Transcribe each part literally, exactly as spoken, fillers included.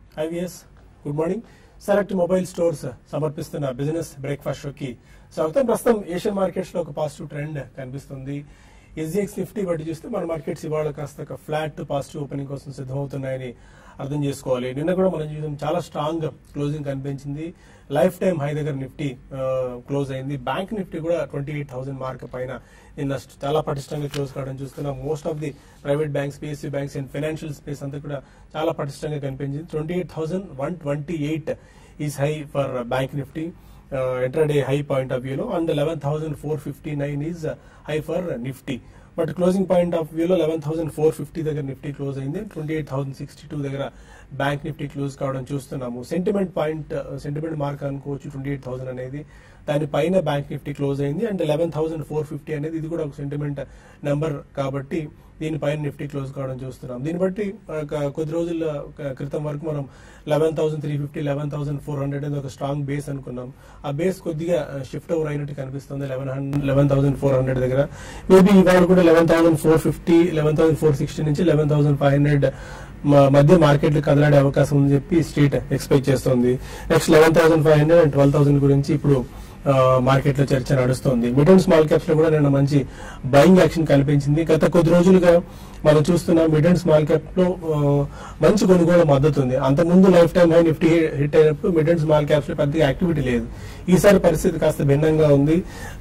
IVS good morning. Select mobile stores సమర్పిస్తున్న business breakfast షోకి స్వాగతం. ప్రస్తుతం ఏషియన్ మార్కెట్స్ లో ఒక పాజిటివ్ ట్రెండ్ కనిపిస్తుంది. ఎస్జిఎక్స్ నిఫ్టీ బట్టి చూస్తే మన మార్కెట్స్ ఇవాళ కాస్త ఒక ఫ్లాట్ టు పాజిటివ్ ఓపెనింగ్ కోసం సిద్ధమవుతున్నాయని అర్థం చేసుకోవాలి. నిన్న కూడా మనం చూసాం చాలా స్ట్రాంగ్ క్లోజింగ్ కనిపించింది. లైఫ్ టైమ్ హై దగ్గర నిఫ్టీ క్లోజ్ అయింది. బ్యాంక్ నిఫ్టీ కూడా ట్వంటీ ఎయిట్ థౌసండ్ మార్క్ పైన నిన్న చాలా పటిష్టంగా క్లోజ్ కావడం చూస్తున్నాం. Most of the private banks, PSU banks and financial space అంతా కూడా చాలా పటిష్టంగా కనిపించింది. Twenty eight thousand one twenty eight is high for bank Nifty intraday high point of వ్యూలో, and eleven thousand four fifty nine is high for Nifty. But closing point of వ్యూలో eleven thousand four fifty దగ్గర Nifty close అయింది. Twenty eight thousand sixty two దగ్గర bank Nifty close కావడం చూస్తున్నాము. Sentiment point sentiment mark అనుకోవచ్చు twenty eight thousand అనేది. దాని పైన బ్యాంక్ నిఫ్టీ క్లోజ్ అయింది. And eleven thousand four fifty అనేది ఇది కూడా ఒక సెంటిమెంట్ నెంబర్ కాబట్టి దీనిపైన నిఫ్టీ క్లోజ్ కావడం చూస్తున్నాం. దీన్ని బట్టి కొద్ది రోజుల క్రితం వరకు మనం eleven thousand three fifty eleven thousand four hundred అనేది ఒక స్ట్రాంగ్ బేస్ అనుకున్నాం. ఆ బేస్ కొద్దిగా షిఫ్ట్ ఓవర్ అయినట్టు కనిపిస్తుంది eleven hundred eleven thousand four hundred దగ్గర. మేబీ ఇవాళ కూడా eleven thousand four fifty eleven thousand four sixty నుంచి లెవెన్ థౌసండ్ ఫైవ్ హండ్రెడ్ మధ్య మార్కెట్లు కదలాడే అవకాశం ఉందని చెప్పి స్ట్రీట్ ఎక్స్పెక్ట్ చేస్తుంది. Next eleven thousand five hundred and twelve thousand గురించి ఇప్పుడు మార్కెట్ లో చర్చ నడుస్తుంది. మిడ్ అండ్ స్మాల్ క్యాప్స్ లో కూడా నిన్న మంచి బయింగ్ యాక్షన్ కనిపించింది. గత కొద్ది రోజులుగా మనం చూస్తున్నాం మిడ్ అండ్ స్మాల్ క్యాప్ లో మంచి కొనుగోలు మద్దతు ఉంది. అంతకుముందు life time high Nifty hit అయినప్పుడు మిడ్ అండ్ స్మాల్ క్యాప్స్ లో పెద్దగా యాక్టివిటీ లేదు. ఈసారి పరిస్థితి కాస్త భిన్నంగా ఉంది.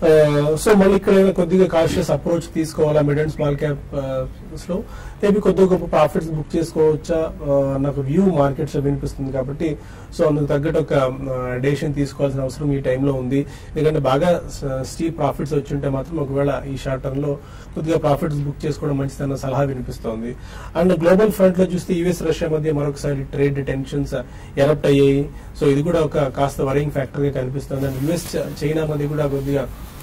సో మళ్ళీ ఇక్కడ కొద్దిగా కాన్షియస్ అప్రోచ్ తీసుకోవాలా మిడ్ అండ్ స్మాల్ క్యాప్స్ లో, మేబీ కొద్దిగా గొప్ప ప్రాఫిట్స్ బుక్ చేసుకోవచ్చా నాకు వ్యూ మార్కెట్స్ లో వినిపిస్తుంది. కాబట్టి సో అందుకు తగ్గట్టు ఒక డెసిషన్ తీసుకోవాల్సిన అవసరం ఈ టైంలో ఉంది. ఎందుకంటే బాగా స్టీప్ ప్రాఫిట్స్ వచ్చి ఉంటే మాత్రం ఒకవేళ ఈ షార్ట్ టర్మ్ లో కొద్దిగా ప్రాఫిట్స్ బుక్ చేసుకోవడం మంచిదన్న సలహా వినిపిస్తోంది. అండ్ గ్లోబల్ ఫ్రంట్ లో చూస్తే యుఎస్ రష్యా మధ్య మరొకసారి ట్రేడ్ టెన్షన్స్ ఎరప్ట్ అయ్యాయి. సో ఇది కూడా ఒక కాస్త వరింగ్ ఫ్యాక్టర్ గా కనిపిస్తుంది. అండ్ యుఎస్ చైనా మధ్య కూడా కొద్దిగా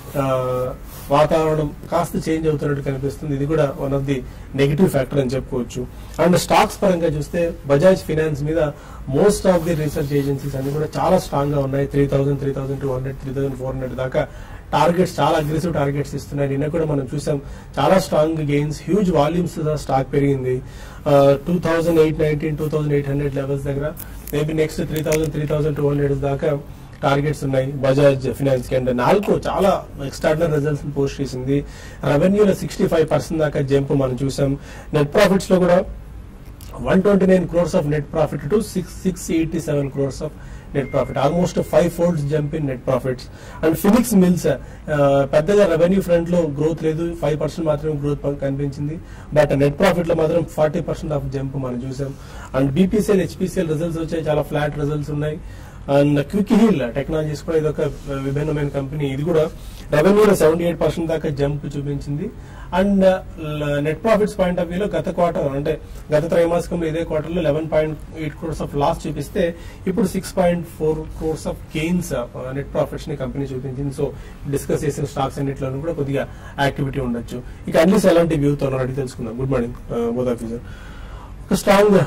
వాతావరణం కాస్త చేంజ్ అవుతున్నట్టు కనిపిస్తుంది. ఇది కూడా one of the negative factor అని చెప్పుకోవచ్చు. అండ్ స్టాక్స్ పరంగా చూస్తే బజాజ్ ఫైనాన్స్ మీద most of the research agencies అన్ని కూడా చాలా స్ట్రాంగ్ గా ఉన్నాయి. Three thousand three thousand two hundred three thousand four hundred దాకా టార్గెట్స్, చాలా అగ్రెసివ్ టార్గెట్స్ ఇస్తున్నాయి. నిన్న కూడా మనం చూసాం చాలా strong gains, huge volumes stock పెరిగింది. Two thousand eight nineteen two thousand eight hundred levels దగ్గర maybe next three thousand three thousand two hundred దాకా టార్గెట్స్ ఉన్నాయి బజాజ్ ఫైనాన్స్ కి. అండ్ నాల్కో చాలా ఎక్స్ట్రాడినరీ రిజల్ట్స్ పోస్ట్ చేసింది. రెవెన్యూలో సిక్స్టీ ఫైవ్ పర్సెంట్ దాకా jump మనం చూసాం. నెట్ ప్రాఫిట్స్ లో కూడా one twenty nine crores of net profit to six six eighty seven crores of net profit, almost five folds jump in net profits. And Phoenix Mills పెద్దగా revenue front లో growth లేదు, five percent మాత్రమే growth కనిపించింది. But net profit లో మాత్రం forty percent of jump మనం చూసాం. And BPCL HPCL results వచ్చాయి, చాలా ఫ్లాట్ రిజల్ట్స్ ఉన్నాయి. అండ్ క్విక్ హీల్ టెక్నాలజీస్ కూడా ఇది ఒక విభిన్నమైన కంపెనీ. ఇది కూడా రెవెన్యూలో సెవెంటీ ఎయిట్ పర్సెంట్ దాకా జంప్ చూపించింది. And net profits point of వ్యూలో గత క్వార్టర్ అంటే గత త్రైమాసికంలో ఇదే క్వార్టర్ లో eleven point eight crores of loss చూపిస్తే ఇప్పుడు six point four crores of gains net profits ని కంపెనీ చూపించింది. సో డిస్కస్ చేసిన స్టాక్స్ అన్నింటిలోనూ కూడా కొద్దిగా యాక్టివిటీ ఉండొచ్చు. ఇక అన్లీస్ ఎలాంటి వ్యూతో అడిగి తెలుసుకుందాం. Good morning both of you. ఒక స్ట్రాంగ్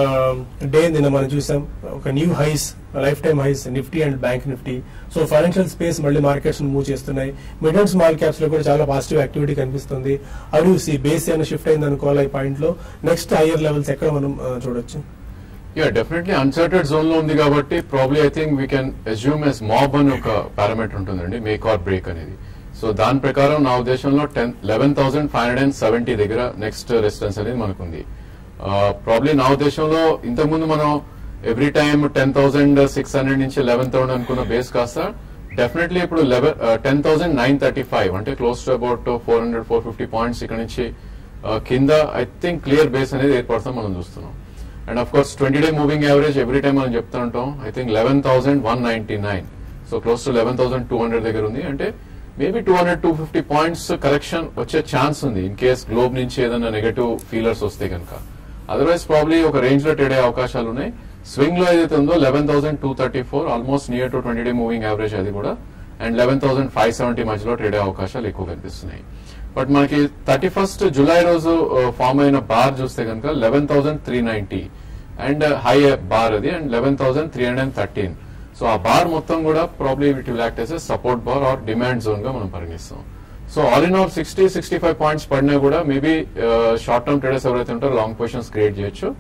డే నిన్న మనం చూసాం. ఒక new highs, life time highs Nifty and bank Nifty. So financial space మళ్ళీ మార్కెట్స్ మూవ్ చేస్తున్నాయి. మిడ్ అండ్ స్మాల్ క్యాప్స్ లో కూడా చాలా పాజిటివ్ యాక్టివిటీ కనిపిస్తుంది. అడుసి బేస్ ఏమైనా షిఫ్ట్ అయింది అనుకోవాలి ఈ పాయింట్ లో. నెక్స్ట్ హైయర్ లెవెల్స్ ఎక్కడ మనం చూడొచ్చు? యా డెఫినెట్లీ అన్సర్టెడ్ జోన్ లో ఉంది కాబట్టి probably I think we can assume as mob అని ఒక పారామీటర్ ఉంటుందండి, మేక్ ఆర్ బ్రేక్ అనేది. సో దాని ప్రకారం నా ఉద్దేశంలో ten eleven thousand five hundred and seventy దగ్గర నెక్స్ట్ రెసిస్టెన్స్ అనేది మనకుంది. ప్రాబ్లీ నా ఉద్దేశంలో ఇంతకుముందు మనం every time ten thousand six hundred నుంచి లెవెన్ థౌసండ్ అనుకున్న బేస్ కాస్త డెఫినెట్లీ ఇప్పుడు eleven ten thousand nine thirty five అంటే close to about four hundred four fifty points ఇక్కడ నుంచి కింద ఐ థింక్ క్లియర్ బేస్ అనేది ఏర్పడతాం మనం చూస్తున్నాం. And of course twenty day moving average every time మనం చెప్తా ఉంటాం. I think eleven thousand one ninety nine so close to eleven thousand two hundred దగ్గర ఉంది. అంటే maybe two hundred two fifty points correction వచ్చే ఛాన్స్ ఉంది in case globe నుంచి ఏదైనా నెగటివ్ ఫీలర్స్ వస్తే కనుక. అదర్వైజ్ ప్రాబ్లీ ఒక రేంజ్ లో ట్రేడ్ అయ్యే అవకాశాలు ఉన్నాయి. స్వింగ్ లో ఏదైతే ఉందో eleven thousand two thirty four almost near to twenty day moving average అది కూడా, and eleven thousand five seventy మధ్యలో ట్రేడ్ అయ్యే అవకాశాలు ఎక్కువ కనిపిస్తున్నాయి. బట్ మనకి థర్టీ ఫస్ట్ జులై రోజు ఫామ్ అయిన బార్ చూస్తే కనుక eleven thousand three ninety and high bar అది, and eleven thousand three hundred and thirteen. So ఆ బార్ మొత్తం కూడా probably it will act as support bar or demand zone గా మనం పరిగణిస్తాం. So all in all sixty sixty five points పడినా కూడా maybe short term traders ఎవరైతే ఉంటారో లాంగ్ పొజిషన్స్ క్రియేట్ చేయొచ్చు.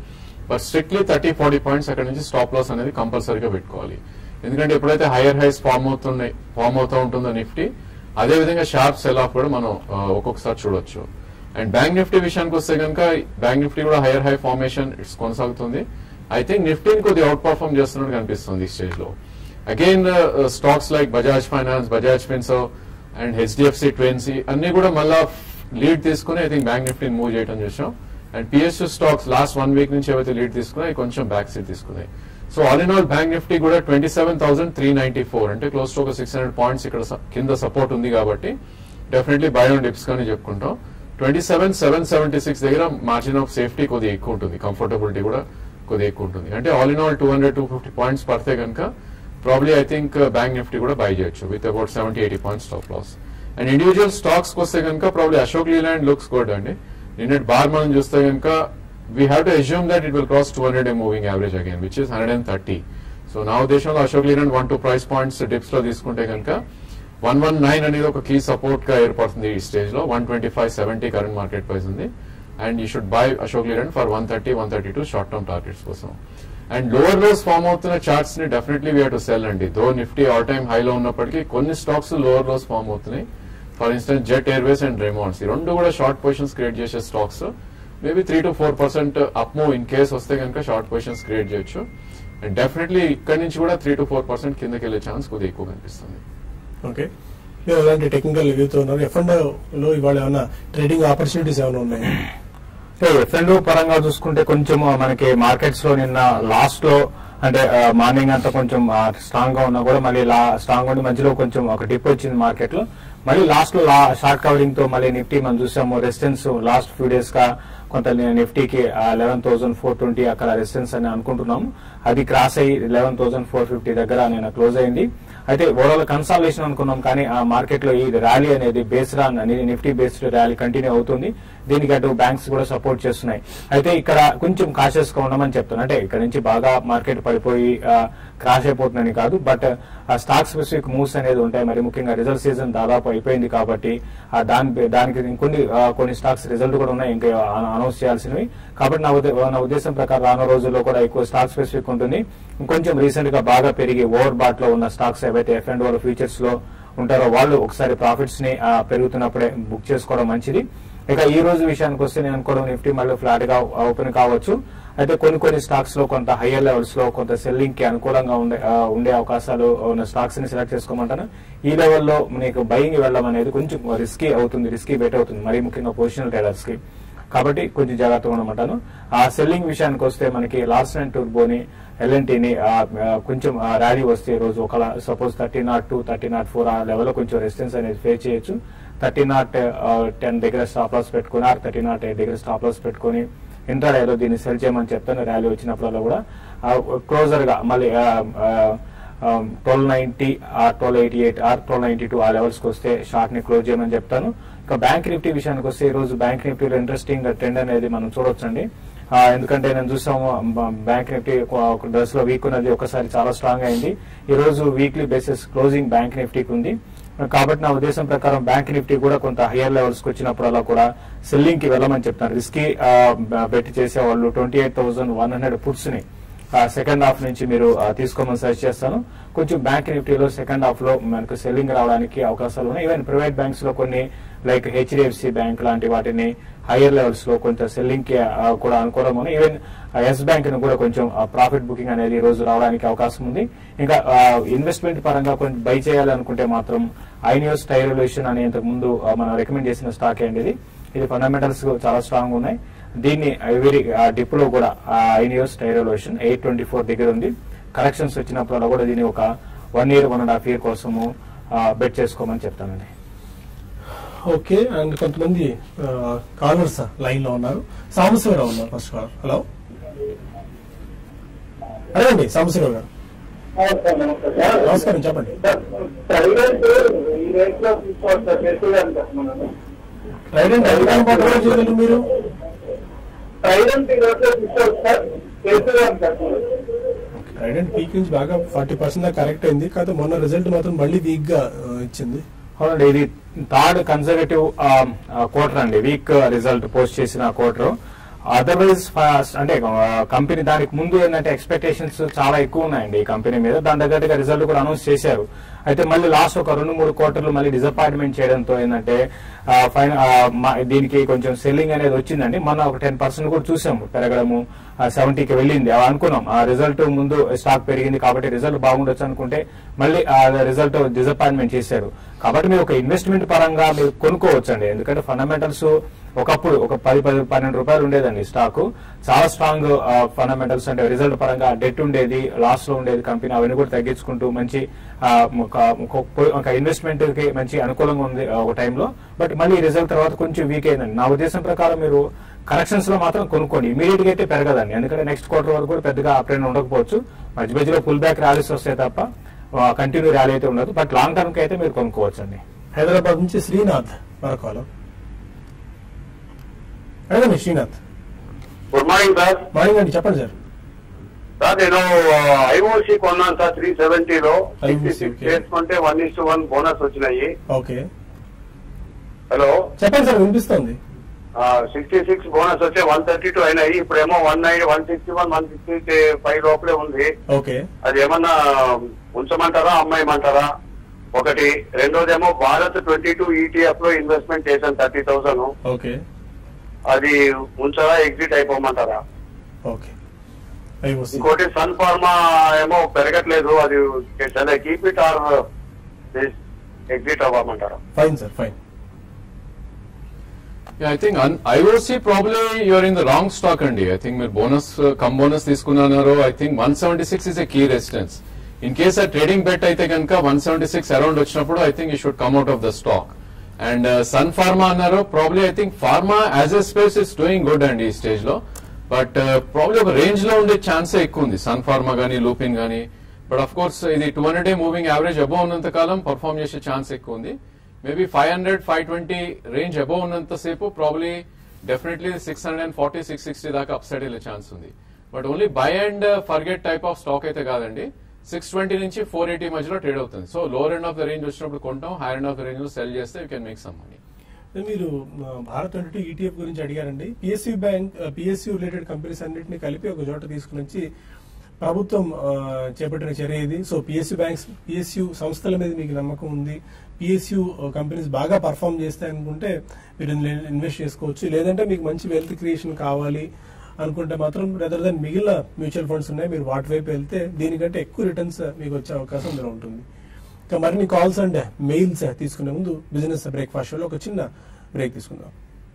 But strictly thirty forty points అక్కడ నుంచి స్టాప్ లాస్ అనేది కంపల్సరీగా పెట్టుకోవాలి. ఎందుకంటే ఎప్పుడైతే హైయర్ హైస్ ఫార్మ్ అవుతున్నాయి ఫార్మ్ అవుతూ ఉంటుందో నిఫ్టీ, అదే విధంగా షార్ప్ సెల్ ఆఫ్ కూడా మనం ఒక్కొక్కసారి చూడొచ్చు. అండ్ బ్యాంక్ నిఫ్టీ విషయానికి వస్తే కనుక బ్యాంక్ నిఫ్టీ కూడా హైయర్ హై ఫార్మేషన్ ఇట్స్ కొనసాగుతుంది. ఐ థింక్ నిఫ్టీని కొద్దిగా అవుట్ పర్ఫార్మ్ చేస్తున్నట్టు కనిపిస్తుంది ఈ స్టేజ్ లో. Again stocks like Bajaj Finance, Bajaj Finserv and HDFC twins అన్ని కూడా మళ్ళా లీడ్ తీసుకుని ఐ థింక్ బ్యాంక్ నిఫ్టీని మూవ్ చేయడం చూసాం. And PSU stocks last one week నుంచి ఏవైతే లీడ్ తీసుకున్నాయి కొంచెం బ్యాక్ సీట్ తీసుకున్నాయి. So all in all bank Nifty కూడా twenty seven thousand three ninety four అంటే క్లోజ్ టు ఒక సిక్స్ హండ్రెడ్ పాయింట్స్ ఇక్కడ కింద సపోర్ట్ ఉంది కాబట్టి డెఫినెట్లీ బై ఆన్ డిప్స్ కానీ చెప్పుకుంటాం. Twenty seven seven seventy six దగ్గర మార్జిన్ ఆఫ్ సేఫ్టీ కొద్దిగా ఎక్కువ ఉంటుంది, కంఫర్టబిలిటీ కూడా కొద్దిగా ఎక్కువ ఉంటుంది. అంటే all in all two hundred two fifty points పడితే కనుక probably I think bank Nifty కూడా బై చేయొచ్చు with about seventy eighty points stop loss. And individual stocks వస్తే కనుక probably Ashok Leyland looks good అండి. నిన్నటి బార్ మనం చూస్తే కనుక we have to assume that it will cross two hundred a moving average again which is hundred and thirty. So నా ఉద్దేశంలో Ashok Leyland one two price points dips లో తీసుకుంటే కనుక వన్ వన్ నైన్ అనేది ఒక కీ సపోర్ట్ గా ఏర్పడుతుంది ఈ స్టేజ్ లో. One twenty five seventy current market price ఉంది. And you should buy Ashok Leyland for one thirty one thirty two short term targets కోసం. అండ్ లోవర్ లోస్ ఫార్మ్ అవుతున్న charts ని definitely we have to sell అండి. Though Nifty all time హైలో ఉన్నప్పటికీ కొన్ని stocks lower lows form అవుతున్నాయి. For instance Jet Airways and Raymonds ఈ రెండు కూడా షార్ట్ పొజిషన్స్ క్రియేట్ చేసే stocks. Maybe three to four percent up move in case వస్తే కనుక షార్ట్ పొజిషన్స్ క్రియేట్ చేయొచ్చు. అండ్ డెఫినెట్లీ ఇక్కడ నుంచి కూడా త్రీ టు ఫోర్ పర్సెంట్ కిందకి వెళ్ళే ఛాన్స్ కొద్దిగా ఎక్కువ కనిపిస్తుంది. ఓకే, మీరు అలాంటి టెక్నికల్ రివ్యూతో ఉన్నారు. ఎఫ్ అండ్ లో ఇవాళ ఏమైనా ట్రేడింగ్ ఆపర్చునిటీస్ ఏమైనా ఉన్నాయి? ఎఫ్ అండ్ పరంగా చూసుకుంటే కొంచెం మనకి మార్కెట్స్ లో నిన్న లాస్ట్ లో అంటే మార్నింగ్ అంతా కొంచెం స్ట్రాంగ్ గా ఉన్నా కూడా మళ్ళీ స్ట్రాంగ్ ఉండి మధ్యలో కొంచెం ఒక డిప్ వచ్చింది మార్కెట్ లో. మళ్ళీ లాస్ట్ లో షార్ట్ కవరింగ్ తో మళ్ళీ నిఫ్టీ మనం చూసాము రెసిస్టెన్స్ లాస్ట్ ఫ్యూ డేస్ గా కొంత నిఫ్టీకి లెవెన్ థౌసండ్ ఫోర్ ట్వంటీ అక్కడ రెసిస్టెన్స్ అని అనుకుంటున్నాము. అది క్రాస్ అయ్యి లెవెన్ థౌసండ్ ఫోర్ ఫిఫ్టీ దగ్గర నేను క్లోజ్ అయింది. అయితే ఓవరాల్ కన్సాలిడేషన్ అనుకున్నాం కానీ ఆ మార్కెట్ లో ఈ ర్యాలీ అనేది based on Nifty based rally continue అవుతుంది. దీనికి అటు బ్యాంక్స్ కూడా సపోర్ట్ చేస్తున్నాయి. అయితే ఇక్కడ కొంచెం కాషియస్ గా ఉండమని చెప్తాను. అంటే ఇక్కడ నుంచి బాగా మార్కెట్ పడిపోయి క్రాష్ అయిపోతుందని కాదు, బట్ స్టాక్ స్పెసిఫిక్ మూవ్స్ అనేది ఉంటాయి. మరి ముఖ్యంగా రిజల్ట్ సీజన్ దాదాపు అయిపోయింది కాబట్టి దాని దానికి ఇంకొన్ని కొన్ని స్టాక్స్ రిజల్ట్ కూడా ఉన్నాయి ఇంకా అనౌన్స్ చేయాల్సినవి. కాబట్టి నా ఉద్దేశం ప్రకారం రానున్న రోజుల్లో కూడా ఎక్కువ స్టాక్ స్పెసిఫిక్ ఉంటుంది. ఇంకొంచెం రీసెంట్ గా బాగా పెరిగి ఓవర్ బాట్ లో ఉన్న స్టాక్స్ ఏవైతే ఎఫ్ అండ్ ఓ ఫ్యూచర్స్ లో ఉంటారో వాళ్ళు ఒకసారి ప్రాఫిట్స్ ని పెరుగుతున్నప్పుడే బుక్ చేసుకోవడం మంచిది. ఇక ఈ రోజు విషయానికి వస్తే నేను అనుకోవడం నిఫ్టీ మళ్ళీ ఫ్లాట్ గా ఓపెన్ కావచ్చు. అయితే కొన్ని కొన్ని స్టాక్స్ లో కొంత హయ్యర్ లెవెల్స్ లో కొంత సెల్లింగ్ కి అనుకూలంగా ఉండే ఉండే అవకాశాలు ఉన్న స్టాక్స్ ని సెలెక్ట్ చేసుకోమంటాను. ఈ లెవెల్లో మీకు బయింగ్ వెళ్ళడం అనేది కొంచెం రిస్కీ అవుతుంది, రిస్కీ బెట్ అవుతుంది, మరీ ముఖ్యంగా పొజిషనల్ ట్రేడర్స్ కి. కాబట్టి కొంచెం జాగ్రత్తగా ఉండమంటాను. ఆ సెల్లింగ్ విషయానికి వస్తే మనకి లార్సన్ అండ్ టూర్బోని ఎల్ఎన్టీని కొంచెం ర్యాలీ వస్తే ఈ రోజు ఒక suppose thirty naught two thirty naught four ఆ లెవెల్లో కొంచెం రెసిస్టెన్స్ అనేది ఫేస్ చేయొచ్చు. థర్టీ నాట్ టెన్ దగ్గర స్టాప్ లాస్ పెట్టుకుని ఆర్ థర్టీ నాట్ ఎయిట్ దగ్గర స్టాప్ లాస్ పెట్టుకుని ఇంట్రాడేలో దీన్ని సెల్ చేయమని చెప్తాను. ర్యాలీ వచ్చినప్పుడల్లా కూడా క్లోజర్ గా మళ్ళీ twelve ninety or twelve eighty eight or twelve ninety two ఆ లెవెల్స్ కి వస్తే షార్ట్ ని క్లోజ్ చేయమని చెప్తాను. ఇక బ్యాంక్ నిఫ్టీ విషయానికి వస్తే ఈ రోజు బ్యాంక్ నిఫ్టీలో ఇంట్రెస్టింగ్ ట్రెండ్ అనేది మనం చూడొచ్చండి. ఎందుకంటే నేను చూసాము బ్యాంక్ నిఫ్టీ డ్రెస్ లో వీక్ ఉన్నది ఒకసారి చాలా స్ట్రాంగ్ అయింది. ఈ రోజు వీక్లీ బేసిస్ క్లోజింగ్ బ్యాంక్ నిఫ్టీకి ఉంది. కాబట్టి నా ఉద్దేశం ప్రకారం బ్యాంక్ నిఫ్టీ కూడా కొంత హయ్యర్ లెవెల్స్ కి వచ్చినప్పుడల్లా కూడా సెల్లింగ్ కి వెళ్ళమని చెప్తాను. రిస్కీ బెట్ చేసే వాళ్ళు twenty eight thousand one hundred puts ని సెకండ్ హాఫ్ నుంచి మీరు తీసుకోమని సజెస్ట్ చేస్తాను. కొంచెం బ్యాంక్ నిఫ్టీలో సెకండ్ హాఫ్ లో మనకు సెల్లింగ్ రావడానికి అవకాశాలు ఉన్నాయి. ఈవెన్ ప్రైవేట్ బ్యాంక్స్ లో కొన్ని లైక్ హెచ్డిఎఫ్సి బ్యాంక్ లాంటి వాటిని హైయర్ లెవెల్స్ లో కొంచెం సెల్లింగ్ కి కూడా అనుకోవడం ఉంది. ఈవెన్ ఎస్ బ్యాంక్ ని కూడా కొంచెం ప్రాఫిట్ బుకింగ్ అనేది ఈ రోజు రావడానికి అవకాశం ఉంది. ఇంకా ఇన్వెస్ట్మెంట్ పరంగా కొంచెం బై చేయాలనుకుంటే మాత్రం ఐనియోస్ టైరల్యూషన్ అని ఇంతకు ముందు మనం రికమెండ్ చేసిన స్టాక్ అండి. ఇది ఇది ఫండమెంటల్స్ చాలా స్ట్రాంగ్ ఉన్నాయి. దీన్ని ఎవరి డిప్ లో కూడా ఐనియోస్ టైరల్యూషన్ ఎయిట్ ట్వంటీ ఫోర్ దగ్గర ఉంది. కరెక్షన్స్ వచ్చినప్పుడు కూడా దీన్ని ఒక one year one and half year కోసము బెట్ చేసుకోమని చెప్తానండి. ఓకే, అండ్ కొంతమంది కాలర్స్ లైన్ లో ఉన్నారు. సాంబశివరావు ఉన్నారు ఫస్ట్ కాలర్. హలో, అదేండి సాంబశివరావు గారు. నమస్కారం, చెప్పండి. ట్రైడెంట్ ఎంత పట్టుకోవచ్చు మీరు? ట్రైడెంట్ పీక్ నుంచి బాగా ఫార్టీ పర్సెంట్ దాకా కరెక్ట్ అయింది. కాకపోతే మొన్న రిజల్ట్ మాత్రం మళ్ళీ వీక్ గా ఇచ్చింది. అవునండి, ఇది థర్డ్ కన్సర్వేటివ్ క్వార్టర్ అండి. వీక్ రిజల్ట్ పోస్ట్ చేసిన క్వార్టర్. అదర్వైజ్ అంటే కంపెనీ దానికి ముందు ఏంటంటే ఎక్స్పెక్టేషన్స్ చాలా ఎక్కువ ఉన్నాయండి ఈ కంపెనీ మీద. దాని తగ్గట్టుగా రిజల్ట్ కూడా అనౌన్స్ చేశారు. అయితే మళ్ళీ లాస్ట్ ఒక రెండు మూడు క్వార్టర్లు మళ్ళీ డిసప్పాయింట్మెంట్ చేయడంతో ఏంటంటే ఫైన్ దీనికి కొంచెం సెల్లింగ్ అనేది వచ్చిందండి. మన ఒక టెన్ పర్సెంట్ కూడా చూసాము పెరగడము, సెవెంటీకి వెళ్ళింది. అవి అనుకున్నాం ఆ రిజల్ట్ ముందు స్టాక్ పెరిగింది కాబట్టి రిజల్ట్ బాగుండొచ్చు అనుకుంటే మళ్ళీ ఆ రిజల్ట్ డిసప్పాయింట్మెంట్ చేశారు. కాబట్టి మీరు ఒక ఇన్వెస్ట్మెంట్ పరంగా మీరు కొనుక్కోవచ్చండి. ఎందుకంటే ఫండమెంటల్స్ ఒకప్పుడు ఒక పది పది పన్నెండు రూపాయలు ఉండేదండి స్టాక్. చాలా స్ట్రాంగ్ ఫండమెంటల్స్ అంటే రిజల్ట్ పరంగా డెట్ ఉండేది, లాస్ లో ఉండేది కంపెనీ. అవన్నీ కూడా తగ్గించుకుంటూ మంచి ఒక ఇన్వెస్ట్మెంట్ కి మంచి అనుకూలంగా ఉంది ఒక టైంలో. బట్ మళ్ళీ రిజల్ట్ తర్వాత కొంచెం వీక్ అయిందండి. నా ఉద్దేశం ప్రకారం మీరు కరెక్షన్స్ లో మాత్రం కొనుక్కోండి. ఇమీడియట్ గా అయితే పెరగదండి. ఎందుకంటే నెక్స్ట్ క్వార్టర్ వరకు కూడా పెద్దగా అప్ ట్రెండ్ ఉండకపోవచ్చు. మధ్య మధ్యలో పుల్ బ్యాక్ ర్యాలీస్ వస్తాయి తప్ప కంటిన్యూ ర్యాలీ అయితే ఉండదు. బట్ లాంగ్ టర్మ్ కి అయితే మీరు కొనుక్కోవచ్చు అండి. హైదరాబాద్ నుంచి శ్రీనాథ్ మరొకలో. అడగండి Srinath. Good morning sir. Morning అండి, చెప్పండి సార్. సార్ నేను ఐఓసి కొన్నాను సార్ త్రీ సెవెంటీలో సిక్స్టీ సిక్స్ చేసుకుంటే one is to one bonus వచ్చినాయి. ఓకే, హలో చెప్పండి సార్, వినిపిస్తుంది. సిక్స్టీ సిక్స్ బోనస్ వచ్చే వన్ థర్టీ టూ అయినాయి. ఇప్పుడేమో one nine one sixty one one sixty five లోపలే ఉంది. ఓకే, అది ఏమన్నా ఉంచమంటారా అమ్మాయిమంటారా? ఒకటి. రెండోదేమో భారత్ ట్వంటీ టూ ఈటీఎఫ్ లో ఇన్వెస్ట్మెంట్ చేశాను థర్టీ థౌసండ్. ఓకే, అది ఉంచారా ఎగ్జిట్ అయిపోమంటారా? ఓకే. ఇంకోటి సన్ ఫార్మా ఏమో పెరగట్లేదు, అది కీప్ ఇట్ ఆర్ ఎగ్జిట్ అవ్వమంటారా? Fine sir, fine. Yeah, I think on I O C probably you are in the wrong stock అండి. I think మీరు బోనస్ కమ్ బోనస్ తీసుకున్నారు. I think one seventy six is a key resistance. In case ఆ trading bet అయితే కనుక one seventy six around వచ్చినప్పుడు I think you should come out of the stock. And Sun Pharma అన్నారు. Probably I think pharma as a space is doing good అండి ఈ stage లో. But probably ఒక range లో ఉండే ఛాన్సే ఎక్కువ ఉంది సన్ ఫార్మా గానీ లూపిన్ గానీ. బట్ అఫ్ కోర్స్ ఇది two hundred day moving average above ఉన్నంత కాలం పర్ఫార్మ్ చేసే ఛాన్స్ ఎక్కువ ఉంది. Maybe five hundred five twenty range above ఉన్నంతసేపు probably definitely six hundred and forty six sixty దాకా అప్ సైడ్ వెళ్ళే ఛాన్స్ ఉంది. But only buy and forget type of stock అయితే కాదండి. సిక్స్ ట్వంటీ నుంచి ఫోర్ ఎయిటీ మధ్యలో ట్రేడ్ అవుతుంది. So lower end of the range వచ్చినప్పుడు కొంటాం, higher end of the range లో సెల్ చేస్తే you can make some money. మీరు భారత్ ట్వంటీ టూ ఈటీఎఫ్ గురించి అడిగారండి. PSU bank PSU related companies అన్నింటినీ కలిపి ఒక చోట తీసుకుని వచ్చి ప్రభుత్వం చేపట్టిన చర్య ఇది. సో పిఎస్యూ బ్యాంక్స్ పిఎస్యూ సంస్థల మీద మీకు నమ్మకం ఉంది, పిఎస్యూ కంపెనీస్ బాగా పర్ఫామ్ చేస్తాయి అనుకుంటే మీరు ఇన్వెస్ట్ చేసుకోవచ్చు. లేదంటే మీకు మంచి వెల్త్ క్రియేషన్ కావాలి అనుకుంటే మాత్రం రెదర్ దెన్ మిగిలిన మ్యూచువల్ ఫండ్స్ ఉన్నాయి, మీరు వాటి వైపు వెళ్తే దీనికంటే ఎక్కువ రిటర్న్స్ మీకు వచ్చే అవకాశం అందులో ఉంటుంది. ఇంకా మరిన్ని కాల్స్ అండ్ మెయిల్స్ తీసుకునే ముందు బిజినెస్ బ్రేక్ఫాస్ట్ షోలో ఒక చిన్న బ్రేక్ తీసుకుందాం.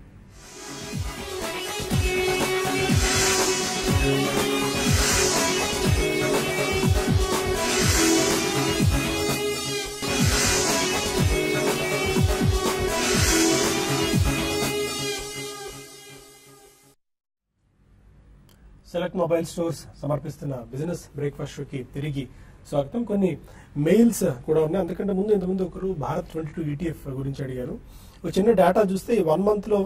సెలెక్ట్ మొబైల్ స్టోర్స్ సమర్పిస్తున్న బిజినెస్ బ్రేక్ఫాస్ట్ షోకి తిరిగి స్వాగతం. కొన్ని మెయిల్స్ కూడా ఉన్నాయి. అందుకంటే ముందు ఇంతకుముందు ఒకరు భారత్ ట్వంటీ టూ ఈటీఎఫ్ గురించి అడిగారు. ఒక చిన్న డేటా చూస్తే వన్ మంత్ లో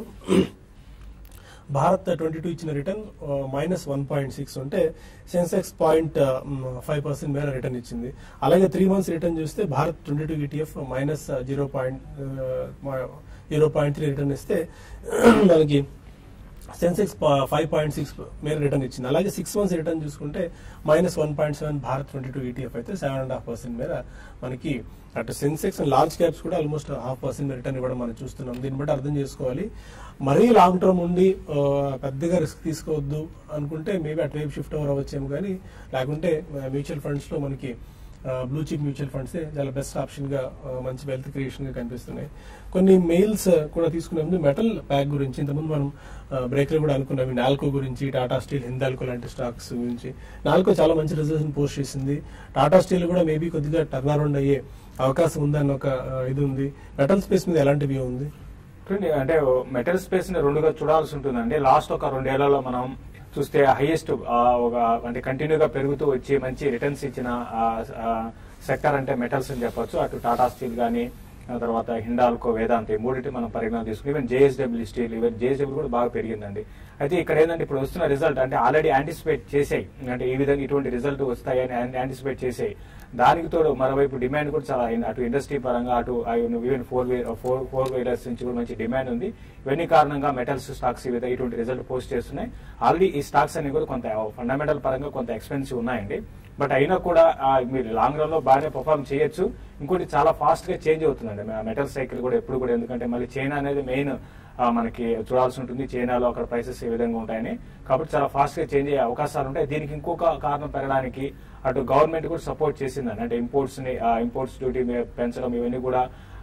భారత్ ట్వంటీ టూ ఇచ్చిన return minus one point six ఉంటే సెన్సెక్స్ పాయింట్ ఫైవ్ పర్సెంట్ మేర రిటర్న్ ఇచ్చింది. అలాగే త్రీ మంత్స్ రిటర్న్ చూస్తే Bharat twenty two ETF minus zero point zero point three return ఇస్తే మనకి సెన్సెక్స్ ఫైవ్ పాయింట్ సిక్స్ మేర రిటర్న్ ఇచ్చింది. అలాగే సిక్స్ మంత్స్ రిటర్న్ చూసుకుంటే minus one point seven Bharat twenty two ETF అయితే సెవెన్ అండ్ హాఫ్ పర్సెంట్ మేర మనకి అటు సెన్సెక్స్ అండ్ లార్జ్ క్యాప్స్ కూడా ఆల్మోస్ట్ హాఫ్ పర్సెంట్ రిటర్న్ ఇవ్వడం మనం చూస్తున్నాం. దీన్ని బట్టి అర్థం చేసుకోవాలి, మరీ లాంగ్ టర్మ్ ఉండి పెద్దగా రిస్క్ తీసుకోవద్దు అనుకుంటే మేబీ అటువైపు షిఫ్ట్ ఓవర్ అవ్వచ్చేమో, కానీ లేకుంటే మ్యూచువల్ ఫండ్స్ లో మనకి బ్లూ చిప్ మ్యూచువల్ ఫండ్స్ చాలా బెస్ట్ ఆప్షన్ గా మంచి వెల్త్ క్రియేషన్ గా కనిపిస్తున్నాయి. కొన్ని మెయిల్స్ కూడా తీసుకునే ముందు మెటల్ ప్యాక్ గురించి ఇంతకుముందు మనం బ్రేక్ లో కూడా అనుకున్నాం. నాల్కో గురించి, టాటా స్టీల్, హిందాల్కో లాంటి స్టాక్స్ గురించి. నాల్కో చాలా మంచి రిజల్ట్స్ పోస్ట్ చేసింది. టాటా స్టీల్ కూడా మేబీ కొద్దిగా టర్న్ అరౌండ్ అయ్యే అవకాశం ఉందని ఒక ఇది ఉంది. మెటల్ స్పేస్ మీద ఎలాంటి వ్యూ ఉంది? అంటే మెటల్ స్పేస్ ని రెండుగా చూడాల్సి ఉంటుందండి. లాస్ట్ ఒక రెండేళ్లలో మనం చూస్తే హైయెస్ట్ ఒక అంటే కంటిన్యూగా పెరుగుతూ వచ్చి మంచి రిటర్న్స్ ఇచ్చిన సెక్టర్ అంటే మెటల్స్ అని చెప్పొచ్చు. అటు టాటా స్టీల్ గానీ, తర్వాత హిండాల్కో, వేదాంతి మూడింటి మనం పరిగణన తీసుకుని even JSW steel, even JSW కూడా బాగా పెరిగిందండి. అయితే ఇక్కడ ఏంటంటే ఇప్పుడు వస్తున్న రిజల్ట్ అంటే ఆల్రెడీ యాంటిసిపేట్ చేసాయి, అంటే ఈ విధంగా ఇటువంటి రిజల్ట్ వస్తాయని యాంటిసిపేట్ చేసాయి. దానికి తోడు మరోవైపు డిమాండ్ కూడా చాలా అటు ఇండస్ట్రీ పరంగా అటు even four four four wheelers నుంచి కూడా మంచి డిమాండ్ ఉంది. ఇవన్నీ కారణంగా మెటల్స్ స్టాక్స్ ఇటువంటి రిజల్ట్ పోస్ట్ చేస్తున్నాయి. ఆల్రెడీ ఈ స్టాక్స్ అన్ని కూడా కొంత ఫండమెంటల్ పరంగా కొంత ఎక్స్పెన్సివ్ ఉన్నాయండి. బట్ అయినా కూడా మీరు లాంగ్ రన్ లో బాగానే పర్ఫార్మ్ చేయొచ్చు. ఇంకోటి చాలా ఫాస్ట్ గా చేంజ్ అవుతుందండి మెటల్ సైకిల్ కూడా ఎప్పుడు కూడా, ఎందుకంటే మళ్ళీ చైనా అనేది మెయిన్ మనకి చూడాల్సి ఉంటుంది. చైనాలో అక్కడ ప్రైసెస్ ఏ విధంగా ఉంటాయని, కాబట్టి చాలా ఫాస్ట్ గా చేంజ్ అయ్యే అవకాశాలు ఉంటాయి. దీనికి ఇంకొక కారణం పెరగడానికి అటు గవర్నమెంట్ కూడా సపోర్ట్ చేసిందని, అంటే ఇంపోర్ట్స్ ని ఇంపోర్ట్స్ డ్యూటీ పెంచడం ఇవన్నీ కూడా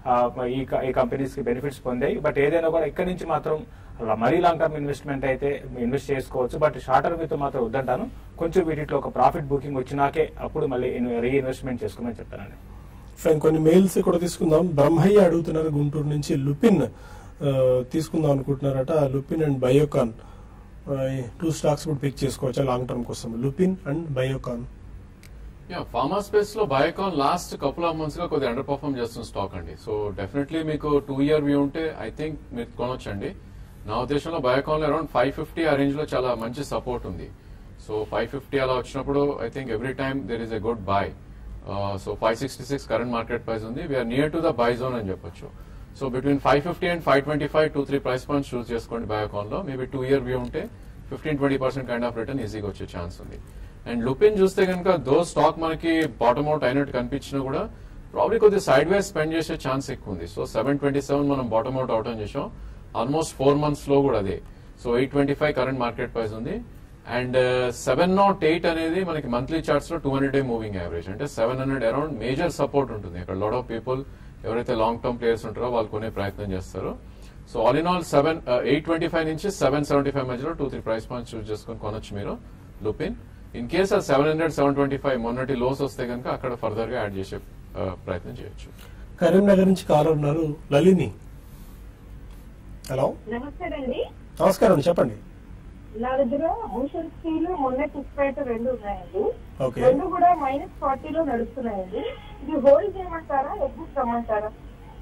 ఈ కంపెనీస్ కి బెనిఫిట్స్ పొందాయి. బట్ ఏదైనా కూడా ఇక్కడ నుంచి మాత్రం మరీ లాంగ్ టర్మ్ ఇన్వెస్ట్మెంట్ అయితే ఇన్వెస్ట్ చేసుకోవచ్చు. బట్ షార్ట్ టర్మ్ అయితే మాత్రం వద్దంటాను. కొంచెం వీటిలో ఒక ప్రాఫిట్ బుకింగ్ వచ్చినాకే అప్పుడు మళ్ళీ రీఇన్వెస్ట్మెంట్ చేసుకోమని చెప్తానండి. ఫ్రెండ్ కొన్ని మెయిల్స్ కూడా తీసుకుందాం. బ్రహ్మయ్య అడుగుతున్నారు గుంటూరు నుంచి, లుపిన్ తీసుకుందాం అనుకుంటున్నారట. Lupin and Biocon two stocks కూడా పిక్ చేసుకోవచ్చా లాంగ్ టర్మ్ కోసం? Lupin and Biocon. Yeah pharma space లో Biocon last couple of months గా కొద్దిగా అండర్ పర్ఫార్మ్ చేస్తున్న స్టాక్ అండి. సో డెఫినెట్లీ మీకు టూ ఇయర్ వ్యూ ఉంటే ఐ థింక్ మీరు కొనొచ్చండి. నా ఉద్దేశంలో బయోకాన్ లో అరౌండ్ ఫైవ్ ఫిఫ్టీ ఆ రేంజ్ లో చాలా మంచి సపోర్ట్ ఉంది. సో ఫైవ్ ఫిఫ్టీ అలా వచ్చినప్పుడు I think every time there is a good buy. So five sixty six current market price ఉంది. We're near to the buy zone అని చెప్పొచ్చు. So between five fifty and five twenty five two three price points choose చేసుకోండి బయోకాన్ లో. Maybe two year view ఉంటే fifteen twenty percent kind of return ఈజీగా వచ్చే chance ఉంది. And Lupin చూస్తే కనుక దో స్టాక్ మనకి బాటమ్ అవుట్ అయినట్టు కనిపించినా కూడా ప్రాబ్లీ కొద్దిగా సైడ్ వేస్ స్పెండ్ చేసే ఛాన్స్ ఎక్కువ ఉంది. సో సెవెన్ ట్వంటీ సెవెన్ మనం బాటమ్ అవుట్ అవటం చేసాం ఆల్మోస్ట్ ఫోర్ మంత్స్ లో కూడా అదే. So eight twenty five current market price ఉంది. అండ్ సెవెన్ నాట్ ఎయిట్ అనేది మనకి మంత్లీ చార్ట్స్ లో two hundred day moving average, అంటే seven hundred around major support ఉంటుంది. అక్కడ లాట్ ఆఫ్ పీపుల్ ఎవరైతే లాంగ్ టర్మ్ ప్లేయర్స్ ఉంటారో వాళ్ళు కొనే ప్రయత్నం చేస్తారు. So all in all seven eight twenty five నుంచి సెవెన్ సెవెంటీ ఫైవ్ మధ్యలో two three price points choose చేసుకుని కొనొచ్చు మీరు లుపిన్. ఇన్ కేస్ అది seven hundred seven twenty five మొన్నటి లోస్ వస్తే కనుక అక్కడ ఫర్దర్ గా యాడ్ చేసే ప్రయత్నం చేయొచ్చు. కరీంనగర్ నుంచి కాల్ ఉన్నారు లలిని. హలో నమస్తే అండి. నమస్కారం, చెప్పండి. నా దగ్గర భూషణ్ స్టీల్ మొన్న పుష్పేట రెండు ఉన్నాయండి. ఓకే, రెండు కూడా మైనస్ ఫార్టీలో నడుస్తున్నాయండి. ఇది హోల్డ్ చేయమంటారా ఎగ్జిట్ కమ్మంటారా?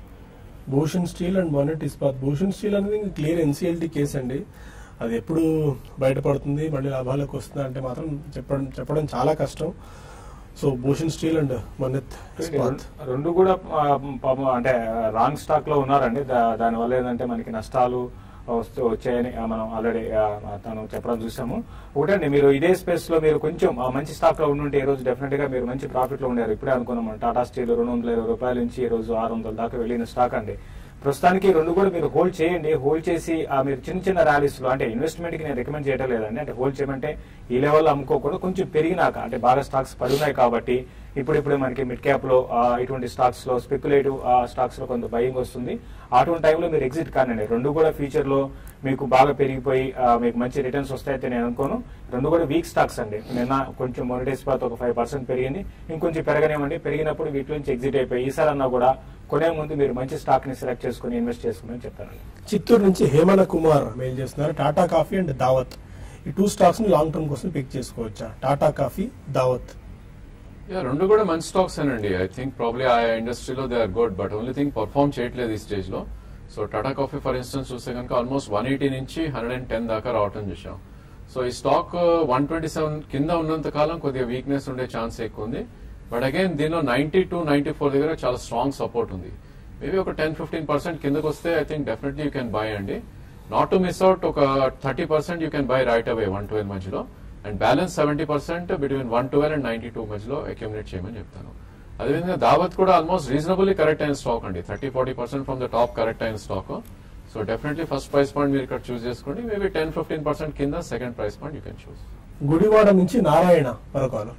Bhushan steel and Monnet Ispat. Bhushan steel అనేది క్లియర్ ఎన్సీఎల్టీ కేసు అండి. అది ఎప్పుడు బయటపడుతుంది, మళ్ళీ లాభాలకు వస్తుంది అంటే మాత్రం చెప్పడం చెప్పడం చాలా కష్టం. సో భూషణ్ స్టీల్ అండ్ మొన్నెత్ ఇస్పాత్ రెండు కూడా అంటే రాంగ్ స్టాక్ లో ఉన్నారండి. దాని వల్ల ఏంటంటే మనకి నష్టాలు వస్తూ వచ్చాయని మనం ఆల్రెడీ తను చెప్పడం చూసాము. ఒకటండి, మీరు ఇదే స్పేస్ లో మీరు కొంచెం మంచి స్టాక్ లో ఉండుంటే ఈ రోజు డెఫినెట్ గా మీరు మంచి ప్రాఫిట్ లో ఉండారు. ఇప్పుడే అనుకున్నాం టాటా స్టీల్ రెండు వందల ఇరవై రూపాయల నుంచి ఈ రోజు ఆరు వందల దాకా వెళ్ళిన స్టాక్ అండి. ప్రస్తుతానికి రెండు కూడా మీరు హోల్డ్ చేయండి. హోల్డ్ చేసి మీరు చిన్న చిన్న ర్యాలీస్ లో, అంటే ఇన్వెస్ట్మెంట్ కి నేను రికమెండ్ చేయడం లేదండి, అంటే హోల్డ్ చేయమంటే ఈ లెవెల్ అమ్ముకోకూడదు. కొంచెం పెరిగినాక, అంటే బాగా స్టాక్స్ పడున్నాయి కాబట్టి ఇప్పుడిప్పుడే మనకి మిడ్ క్యాప్ లో ఇటువంటి స్టాక్స్ లో స్పెక్యులేటివ్ స్టాక్స్ లో కొంత బయింగ్ వస్తుంది. అటువంటి టైంలో మీరు ఎగ్జిట్ కానండి. రెండు కూడా ఫ్యూచర్ లో మీకు బాగా పెరిగిపోయి మీకు మంచి రిటర్న్స్ వస్తాయితే నేను అనుకోను. రెండు కూడా వీక్ స్టాక్స్ అండి. నిన్న కొంచెం మొన్నటి స్పాత్ ఒక ఫైవ్ పర్సెంట్ పెరిగింది, ఇంకొంచెం పెరగనేమండి. పెరిగినప్పుడు వీటి నుంచి ఎగ్జిట్ అయిపోయి ఈసారి అన్నా కూడా కొనే ముందు మీరు మంచి స్టాక్ ని సెలెక్ట్ చేసుకుని ఇన్వెస్ట్ చేసుకుని చెప్తానండి. చిత్తూరు నుంచి హేమల కుమార్ మెయిల్ చేస్తున్నారు. టాటా కాఫీ అండ్ దావత్, ఈ టూ స్టాక్స్ ని లాంగ్ టర్మ్ కోసం పిక్ చేసుకోవచ్చా? టాటా కాఫీ, దావత్. యా రెండు కూడా మంచి స్టాక్స్ అండి. ఐ థింక్ ప్రాబ్లీ ఆ ఇండస్ట్రీలో they are good, but only thing perform చేయట్లేదు ఈ స్టేజ్ లో. So Tata coffee for instance చూస్తే కనుక ఆల్మోస్ట్ వన్ ఎయిటీ నుంచి హండ్రెడ్ అండ్ టెన్ దాకా రావటం చూసాం. సో ఈ స్టాక్ వన్ ట్వంటీ సెవెన్ కింద ఉన్నంత కాలం కొద్దిగా వీక్నెస్ ఉండే ఛాన్స్ ఎక్కువ ఉంది. బట్ అగైన్ దీనిలో నైన్టీ టూ నైన్టీ ఫోర్ దగ్గర చాలా స్ట్రాంగ్ సపోర్ట్ ఉంది. మేబీ ఒక టెన్ ఫిఫ్టీన్ పర్సెంట్ కిందకు వస్తే I think definitely you can buy అండి. నాట్ టు మిస్ అవుట్ ఒక thirty percent you can buy right away one twelve మధ్యలో, and balance seventy percent between one twelve and ninety two మధ్యలో accumulate చేయమని చెప్తాను. అదేవిధంగా దావత్ కూడా ఆల్మోస్ట్ రీజనబుల్లీ కరెక్ట్ అయిన stock అండి. Thirty forty percent from the top correct అయిన stock. So definitely first price point మీరు ఇక్కడ చూస్ చేసుకోండి. మేబీ టెన్ ఫిఫ్టీన్ పర్సెంట్ కింద second price point you can choose. Gudivada నుంచి నారాయణ మరొకరు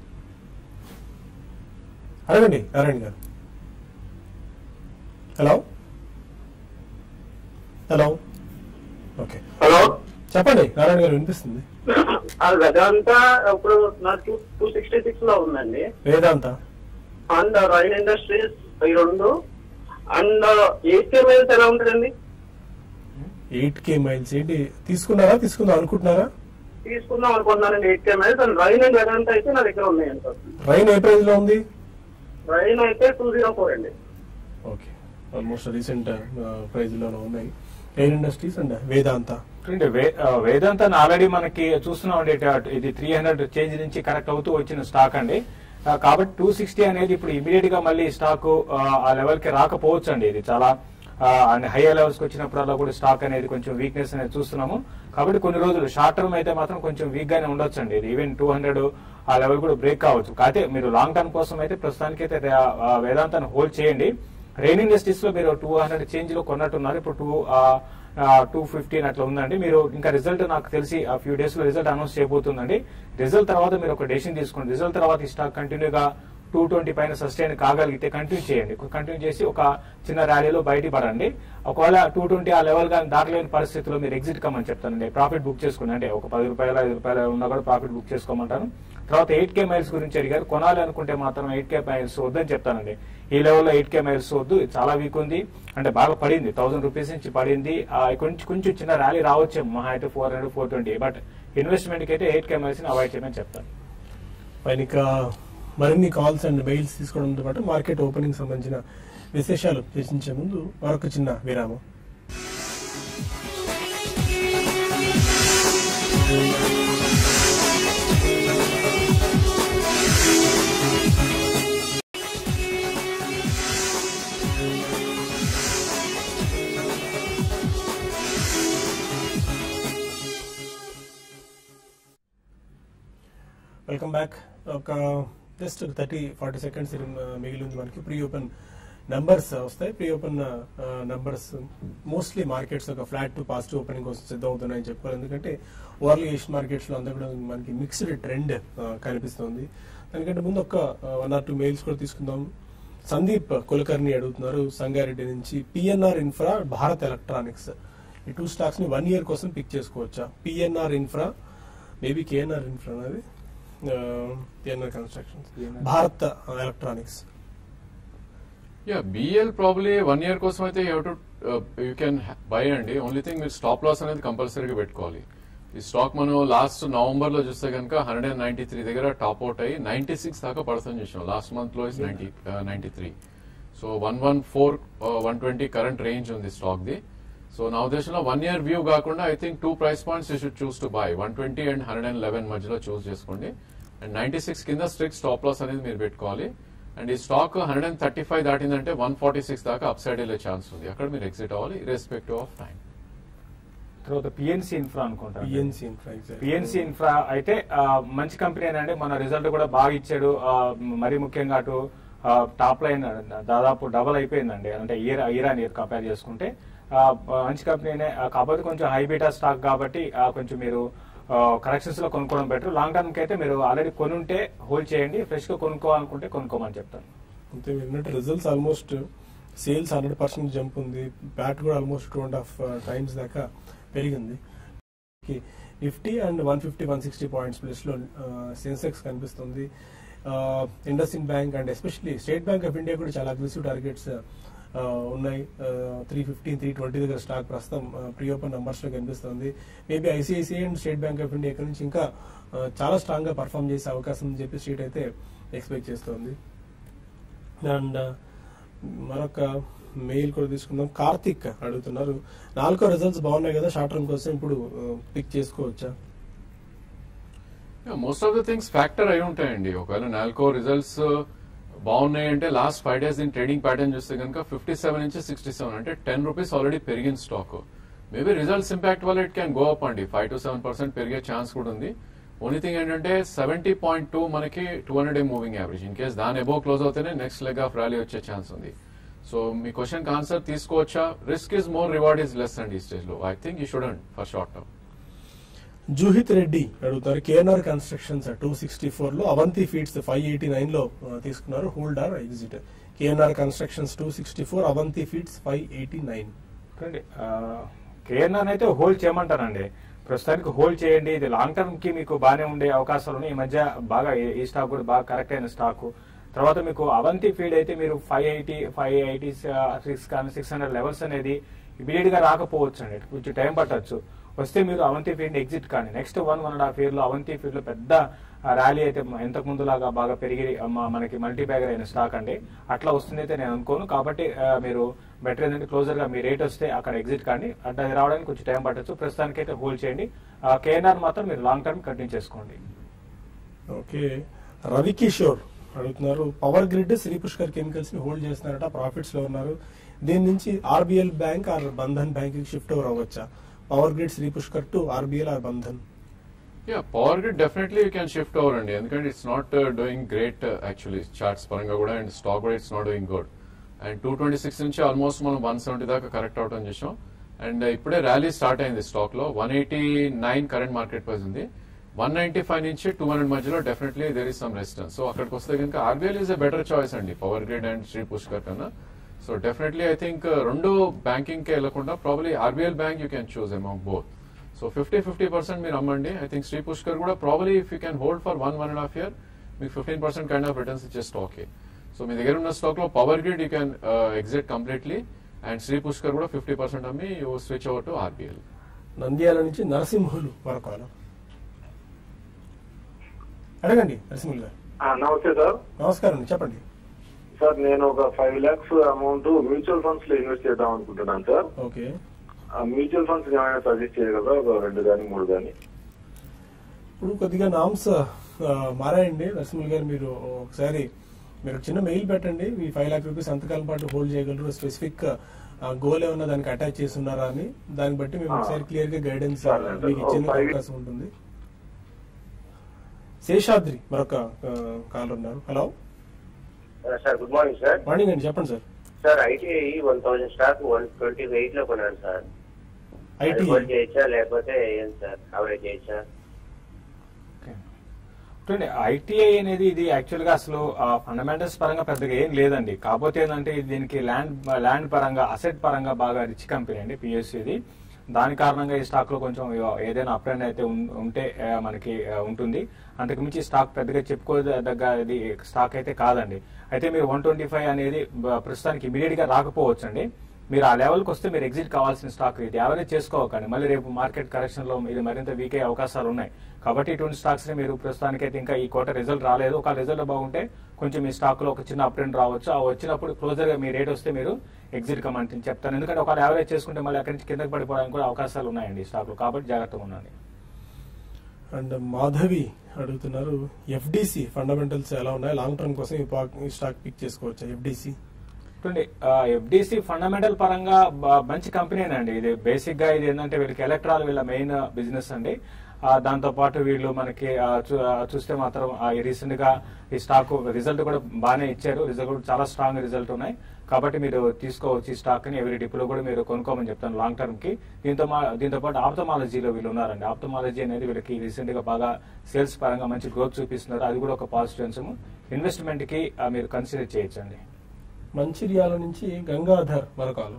అడగండి. నారాయణ గారు, హలో హలో ఓకే హలో చెప్పండి నారాయణ గారు, వినిపిస్తుంది. వేదాంత ఇప్పుడు నాకు టూ సిక్స్టీ సిక్స్ లో ఉందండి. వేదాంత అండ్ రైన్ ఇండస్ట్రీస్ ఈ రెండు, అండ్ ఎయిట్ కే మైల్స్ ఎలా ఉంటుందండి? ఎయిట్ కే మైల్స్ ఏంటి తీసుకున్నారా, తీసుకుందాం అనుకుంటున్నారా? తీసుకుందాం అనుకుంటున్నానండి eight K miles. And rain and Vedanta అయితే నా దగ్గర ఉన్నాయండి. రైన్ ఏ ప్రైజ్ లో ఉంది? రైన్ అయితే టూ జీరో ఫోర్ అండి. ఓకే, ఆల్మోస్ట్ రీసెంట్ ప్రైజ్ లోనే ఉన్నాయి. Air industries and Vedanta. Vedanta already మనకి చూస్తున్నాం అండి, ఇది త్రీ హండ్రెడ్ చేంజ్ నుంచి కరెక్ట్ అవుతూ వచ్చిన స్టాక్ అండి. కాబట్టి టూ సిక్స్టీ అనేది ఇప్పుడు ఇమీడియట్ గా మళ్ళీ స్టాక్ ఆ లెవెల్ కి రాకపోవచ్చు అండి. ఇది చాలా హైయర్ లెవెల్స్ కి వచ్చినప్పుడల్లా కూడా స్టాక్ అనేది కొంచెం వీక్నెస్ అనేది చూస్తున్నాము. కాబట్టి కొన్ని రోజులు షార్ట్ టర్మ్ అయితే మాత్రం కొంచెం వీక్ గానే ఉండొచ్చు అండి. ఇది ఈవెన్ టూ హండ్రెడ్ ఆ లెవెల్ కూడా బ్రేక్ కావచ్చు. కాకపోతే మీరు లాంగ్ టర్మ్ కోసం అయితే ప్రస్తుతానికి అయితే వేదాంతాన్ని హోల్డ్ చేయండి. రెయిన్ ఇండస్ట్రీస్ లో మీరు టూ హండ్రెడ్ చేంజ్ లో కొన్నట్టున్నారు. ఇప్పుడు టూ టూ ఫిఫ్టీన్ అట్లా ఉందండి. మీరు ఇంకా రిజల్ట్ నాకు తెలిసి ఆ ఫ్యూ డేస్ లో రిజల్ట్ అనౌన్స్ చేయబోతుందండి. రిజల్ట్ తర్వాత మీరు ఒక డెసిషన్ తీసుకోండి. రిజల్ట్ తర్వాత ఈ స్టాక్ కంటిన్యూగా టూ ట్వంటీ పైన సస్టైన్ కాగలిగితే కంటిన్యూ చేయండి. కంటిన్యూ చేసి ఒక చిన్న ర్యాలీలో బయట పడండి. ఒకవేళ టూ ట్వంటీ ఆ లెవెల్ గా దాటలేని పరిస్థితిలో మీరు ఎగ్జిట్ కమ్మని చెప్తానండి. ప్రాఫిట్ బుక్ చేసుకోండి. అంటే ఒక పది రూపాయలు ఐదు రూపాయలు ఉన్నా కూడా ప్రాఫిట్ బుక్ చేసుకోమంటాను. తర్వాత ఎయిట్ కే మైల్స్ గురించి అడిగారు. కొనాలి అనుకుంటే మాత్రం ఎయిట్ కే మైల్స్ వద్దని చెప్తానండి. ఈ లెవెల్లో ఎయిట్ కే మైల్స్ వద్దు. చాలా వీక్ ఉంది, అంటే బాగా పడింది, థౌసండ్ రూపీస్ నుంచి పడింది. కొంచెం కొంచెం చిన్న ర్యాలీ రావచ్చేమో, మహా అయితే four hundred four twenty but investment కి అయితే ఎయిట్ కే మైల్స్ ని అవాయిడ్ చేయమని చెప్తాను. పైన మరిన్ని కాల్స్ అండ్ మెయిల్స్ తీసుకోవడంతో పాటు మార్కెట్ ఓపెనింగ్ సంబంధించిన విశేషాలు చర్చించే ముందు మరొక చిన్న విరామం. Welcome back. ఒక జస్ట్ థర్టీ ఫార్టీ సెకండ్స్ మిగిలి ఉంది మనకి. ప్రీ ఓపెన్ నంబర్స్ వస్తాయి. Pre open numbers mostly markets ఒక ఫ్లాట్ టు పాజిటివ్ ఓపెనింగ్ కోసం సిద్ధం అవుతున్నాయని చెప్పుకోవాలి. ఎందుకంటే ఓవర్లీ ఏషియన్ మార్కెట్స్ లో అంతా కూడా మనకి మిక్స్డ్ ట్రెండ్ కనిపిస్తుంది. దానికంటే ముందు ఒక వన్ ఆర్ టూ మెయిల్స్ కూడా తీసుకుందాం. సందీప్ కులకర్ణి అడుగుతున్నారు సంగారెడ్డి నుంచి, పిఎన్ఆర్ ఇన్ఫ్రా, భారత్ ఎలక్ట్రానిక్స్ ఈ టూ స్టాక్స్ ని వన్ ఇయర్ కోసం పిక్ చేసుకోవచ్చా? PNR infra, maybe KNR infra అనేది PNR constructions, Bharat electronics. Yeah BL probably one year కోసం అయితే యూ కెన్ బై అండి. ఓన్లీ థింగ్ మీరు స్టాప్ లాస్ అనేది కంపల్సరీగా పెట్టుకోవాలి. ఈ స్టాక్ మనం లాస్ట్ నవంబర్ లో చూస్తే కనుక హండ్రెడ్ అండ్ నైన్టీ త్రీ దగ్గర టాప్ అవుట్ అయ్యి నైన్టీ సిక్స్ దాకా పడుతుంది చూసాం. లాస్ట్ మంత్ లో is ninety ninety three so one one four one twenty current range ఉంది స్టాక్ ది. సో నా ఉద్దేశంలో వన్ ఇయర్ వ్యూ కాకుండా I think two price points you should choose to buy. One twenty and hundred and eleven మధ్యలో choose చేసుకోండి. And ninety six కింద strict stop loss అనేది మీరు పెట్టుకోవాలి. అండ్ ఈ stock hundred and thirty five దాటిందంటే one forty six దాకా up side వెళ్ళే ఛాన్స్ ఉంది. అక్కడ మీరు ఎగ్జిట్ అవ్వాలి ఇర్రెస్పెక్టివ్ ఆఫ్ టైం. తర్వాత పిఎన్సి ఇన్ఫ్రా అనుకుంటాను. పిఎన్సి ఇన్ఫ్రా పిఎన్సి ఇన్ఫ్రా అయితే మంచి కంపెనీ అండి. మన రిజల్ట్ కూడా బాగా ఇచ్చాడు. మరీ ముఖ్యంగా అటు టాప్ లైన్ దాదాపు డబల్ అయిపోయిందండి. అంటే year year and year compare చేసుకుంటే మంచి కంపెనీనే. కాకపోతే కొంచెం హై బీటా స్టాక్ కాబట్టి కొంచెం మీరు కరెక్షన్స్ లో కొనుక్కోవడం బెటర్. లాంగ్ టర్మ్ కి అయితే మీరు ఆల్రెడీ కొనుంటే హోల్డ్ చేయండి. ఫ్రెష్ గా కొనుక్కోవాలనుకుంటే కొనుక్కోమని చెప్తాను. అంతే ఏంటంటే results almost sales hundred percent jump ఉంది. బ్యాట్ కూడా almost two and half times దాకా పెరిగింది. Nifty and one fifty one sixty points plus లో సెన్సెక్స్ కనిపిస్తుంది. IndusInd bank and especially State Bank of India కూడా చాలా అగ్రెసివ్ టార్గెట్స్ ఉన్నాయి. Three fifteen three twenty దగ్గర స్టాక్ ప్రస్తుతం ప్రీ ఓపెన్ నంబర్స్ లో కనిపిస్తుంది. Maybe ICICI and State Bank of India ఇక్కడ నుంచి ఇంకా చాలా స్ట్రాంగ్ గా పర్ఫామ్ చేసే అవకాశం అని చెప్పి స్ట్రీట్ అయితే ఎక్స్పెక్ట్ చేస్తుంది. అండ్ మరొక మెయిల్ కూడా తీసుకుందాం. కార్తిక్ అడుగుతున్నారు, నాలుగో రిజల్ట్స్ బాగున్నాయి కదా, షార్ట్ టర్మ్ కోసం ఇప్పుడు పిక్ చేసుకోవచ్చా? Most of the things factor అయి ఉంటాయండి. ఒకవేళ నాలుగో రిజల్ట్స్ బాగున్నాయి అంటే last five days in trading pattern చూస్తే కనుక ఫిఫ్టీ సెవెన్ నుంచి సిక్స్టీ సెవెన్ అంటే టెన్ రూపీస్ ఆల్రెడీ పెరిగిన స్టాక్. మేబీ రిజల్ట్స్ ఇంపాక్ట్ వల్ల ఇట్ క్యాన్ గో అప్ అండి. ఫైవ్ టు సెవెన్ పర్సెంట్ పెరిగే ఛాన్స్ కూడా ఉంది. ఓన్లీ థింగ్ ఏంటంటే సెవెంటీ పాయింట్ టూ మనకి two hundred day moving average. In case దాని above close అవుతేనే next leg of rally వచ్చే chance ఉంది. సో మీ క్వశ్చన్ ఆన్సర్ తీసుకోవచ్చా? Risk is more, reward is less అండి ఈ స్టేజ్ లో. I think you shouldn't for short term. Juhith Reddy అడుగుతారు, KNR constructions two sixty four లో, Avanti feeds five eighty nine లో తీసుకున్నారు, hold or exit? KNR constructions two sixty four, Avanti feeds five eighty nine. KNR అయితే hold చేయమంటానండి. ప్రస్తుతానికి hold చేయండి. ఇది long term కి మీకు బాగానే ఉండే అవకాశాలు ఉన్నాయి. ఈ మధ్య బాగా ఈ స్టాక్ కూడా బాగా కరెక్ట్ అయిన స్టాక్. తర్వాత మీకు అవంతి ఫీడ్ అయితే మీరు five eighty five eighty six కానీ సిక్స్ హండ్రెడ్ లెవెల్స్ అనేది ఇమీడియట్ గా రాకపోవచ్చు అండి. కొంచెం టైం పట్టచ్చు. వస్తే మీరు అవంతి ఫీడ్ ఎగ్జిట్ కానీ next one one and half year లో అవంతి ఫీడ్ లో పెద్ద ర్యాలీ అయితే ఇంతకు ముందు లాగా బాగా పెరిగి మనకి మల్టీ బ్యాగర్ అయిన స్టాక్ అండి. అట్లా వస్తుంది అయితే నేను అనుకోను. కాబట్టి మీరు బెటర్ ఏంటంటే క్లోజర్ గా మీ రేట్ వస్తే అక్కడ ఎగ్జిట్ కానీ అంటే అది రావడానికి కొంచెం టైం పట్టచ్చు. ప్రస్తుతానికి అయితే హోల్డ్ చేయండి. కేఎన్ఆర్ మాత్రం మీరు లాంగ్ టర్మ్ కంటిన్యూ చేసుకోండి. ఓకే, రవికిషోర్ అడుగుతున్నారు, power grid Shri Pushkar chemicals ని హోల్డ్ చేస్తున్నారట, ప్రాఫిట్స్ లో ఉన్నారు. దీని నుంచి RBL bank or Bandhan bank కి షిఫ్ట్ ఓవర్ అవ్వచ్చా? Power grid Shri Pushkar to RBL or Bandhan? Yeah, power grid definitely you can shift over అండి, ఎందుకంటే it's not doing great actually charts పరంగా కూడా, అండ్ స్టాక్ కూడా it's not doing good. And two twenty six నుంచి almost మనం one seventy దాకా correct అవటం చేసాం. అండ్ ఇప్పుడే ర్యాలీ స్టార్ట్ అయింది స్టాక్ లో. One eighty nine current market price ఉంది. వన్ నైన్టీ ఫైవ్ నుంచి టూ హండ్రెడ్ మధ్యలో definitely there is some resistance. So అక్కడికి వస్తే కనుక RBL is a better choice అండి power grid and Shri Pushkar కన్నా. సో డెఫినెట్లీ ఐ థింక్ రెండు బ్యాంకింగ్ కే వెళ్లకుండా probably RBL bank you can choose among both. So fifty fifty percent మీరు అమ్మండి. ఐ థింక్ శ్రీ పుష్కర్ కూడా probably if you can hold for one one and half year మీకు fifteen percent kind of returns ఇచ్చే స్టాకే. సో మీ దగ్గర ఉన్న స్టాక్ లో power grid you can exit completely, and Shri Pushkar కూడా ఫిఫ్టీ పర్సెంట్ అమ్మి you switch over to RBL. Nandyal నుంచి నరసింహులు వరకు అడగండి. నరసింహులు గారు నమస్తే సార్. నమస్కారం అండి, చెప్పండి సార్ నేను ఒక five lakhs amount mutual funds లో ఇన్వెస్ట్ చేద్దాం అనుకుంటున్నాను సార్. ఓకే, ఆ మ్యూచువల్ ఫండ్స్ ఏమైనా సజెస్ట్ చేయగలరా? ఒక రెండు కానీ మూడు కానీ. ఇప్పుడు కొద్దిగా నామ్స్ మారాయండి నరసింహులు గారు. మీరు ఒకసారి మీరు చిన్న మెయిల్ పెట్టండి, మీ ఫైవ్ లాక్ రూపీస్ ఎంతకాలం పాటు హోల్డ్ చేయగలరు, స్పెసిఫిక్ గోల్ ఏమన్నా దానికి అటాచ్ చేసి ఉన్నారా అని, దాన్ని బట్టి మేము ఒకసారి క్లియర్ గా గైడెన్స్ మీకు ఇచ్చేందుకు అవకాశం ఉంటుంది. శేషాద్రి మరొక కాల్ ఉన్నారు. Hello sir, good morning sir. Morning అండి, చెప్పండి sir. Sir ITI one thousand stock one twenty eight లో కొన్నాను సార్. ఐటీ హోల్డ్ చేయొచ్చా లేకపోతే ఏం సార్ అవరేజ్ చేయొచ్చా? చూడండి, ఐటీఐ అనేది ఇది యాక్చువల్ గా అసలు ఫండమెంటల్స్ పరంగా పెద్దగా ఏం లేదండి. కాకపోతే ఏంటంటే దీనికి ల్యాండ్ ల్యాండ్ పరంగా అసెట్ పరంగా బాగా రిచ్ కంపెనీ అండి పిఎస్సి ఇది. దాని కారణంగా ఈ స్టాక్ లో కొంచెం ఏదైనా అప్ ట్రెండ్ అయితే ఉంటే మనకి ఉంటుంది. అంతకుమించి స్టాక్ పెద్దగా చెప్పుకోదగ్గ స్టాక్ అయితే కాదండి. అయితే మీరు వన్ ట్వంటీ ఫైవ్ అనేది ప్రస్తుతానికి ఇమీడియట్ గా రాకపోవచ్చు అండి. మీరు ఆ లెవెల్కి వస్తే మీరు ఎగ్జిట్ కావాల్సిన స్టాక్ ఇది. యావరేజ్ చేసుకోవకండి, మళ్ళీ రేపు మార్కెట్ కరెక్షన్ లో ఇది మరింత వీక్ అయ్యే అవకాశాలు ఉన్నాయి. కాబట్టి ఇటువంటి స్టాక్స్ ని మీరు ప్రస్తుతానికి అయితే ఇంకా ఈ క్వార్టర్ రిజల్ట్ రాలేదు. ఒక రిజల్ట్ బాగుంటే కొంచెం మీ స్టాక్ లో ఒక చిన్న అప్ ట్రెండ్ రావచ్చు. ఆ వచ్చినప్పుడు క్లోజర్ గా మీ రేట్ వస్తే మీరు ఎగ్జిట్ కమంటే చెప్తాను. ఎందుకంటే ఒక యావరేజ్ చేసుకుంటే మళ్ళీ అక్కడి నుంచి కిందకి పడిపోవడానికి కూడా అవకాశాలు ఉన్నాయండి ఈ స్టాక్ లో. కాబట్టి జాగ్రత్తగా ఉండండి. అండ్ మాధవి అడుగుతున్నారు, ఎఫ్డిసి ఫండమెంటల్స్ ఎలా ఉన్నాయి, లాంగ్ టర్మ్ కోసం ఈ స్టాక్ పిక్ చేసుకోవచ్చా? ఎఫ్డిసి చూడండి, ఎఫ్డిసి ఫండమెంటల్ పరంగా మంచి కంపెనీనండి. ఇది బేసిక్ గా ఇది ఏంటంటే వీళ్ళకి ఎలక్ట్రాల్ వీళ్ళ మెయిన్ బిజినెస్ అండి. దాంతో పాటు వీళ్ళు మనకి చూస్తే మాత్రం రీసెంట్ గా ఈ స్టాక్ రిజల్ట్ కూడా బాగానే ఇచ్చారు. రిజల్ట్ కూడా చాలా స్ట్రాంగ్ రిజల్ట్ ఉన్నాయి. కాబట్టి మీరు తీసుకోవచ్చు ఈ స్టాక్ ని. ఎవరి డిప్ లో కూడా మీరు కొనుక్కోమని చెప్తాను లాంగ్ టర్మ్ కి. దీంతో దీంతో పాటు ఆప్థమాలజీలో వీళ్ళు ఉన్నారండి. ఆప్థమాలజీ అనేది వీళ్ళకి రీసెంట్ గా బాగా సేల్స్ పరంగా మంచి గ్రోత్ చూపిస్తున్నారు. అది కూడా ఒక పాజిటివ్ అంశం. ఇన్వెస్ట్మెంట్ కి మీరు కన్సిడర్ చేయొచ్చండి. మంచిర్యాల నుంచి గంగాధర్ మరొకరు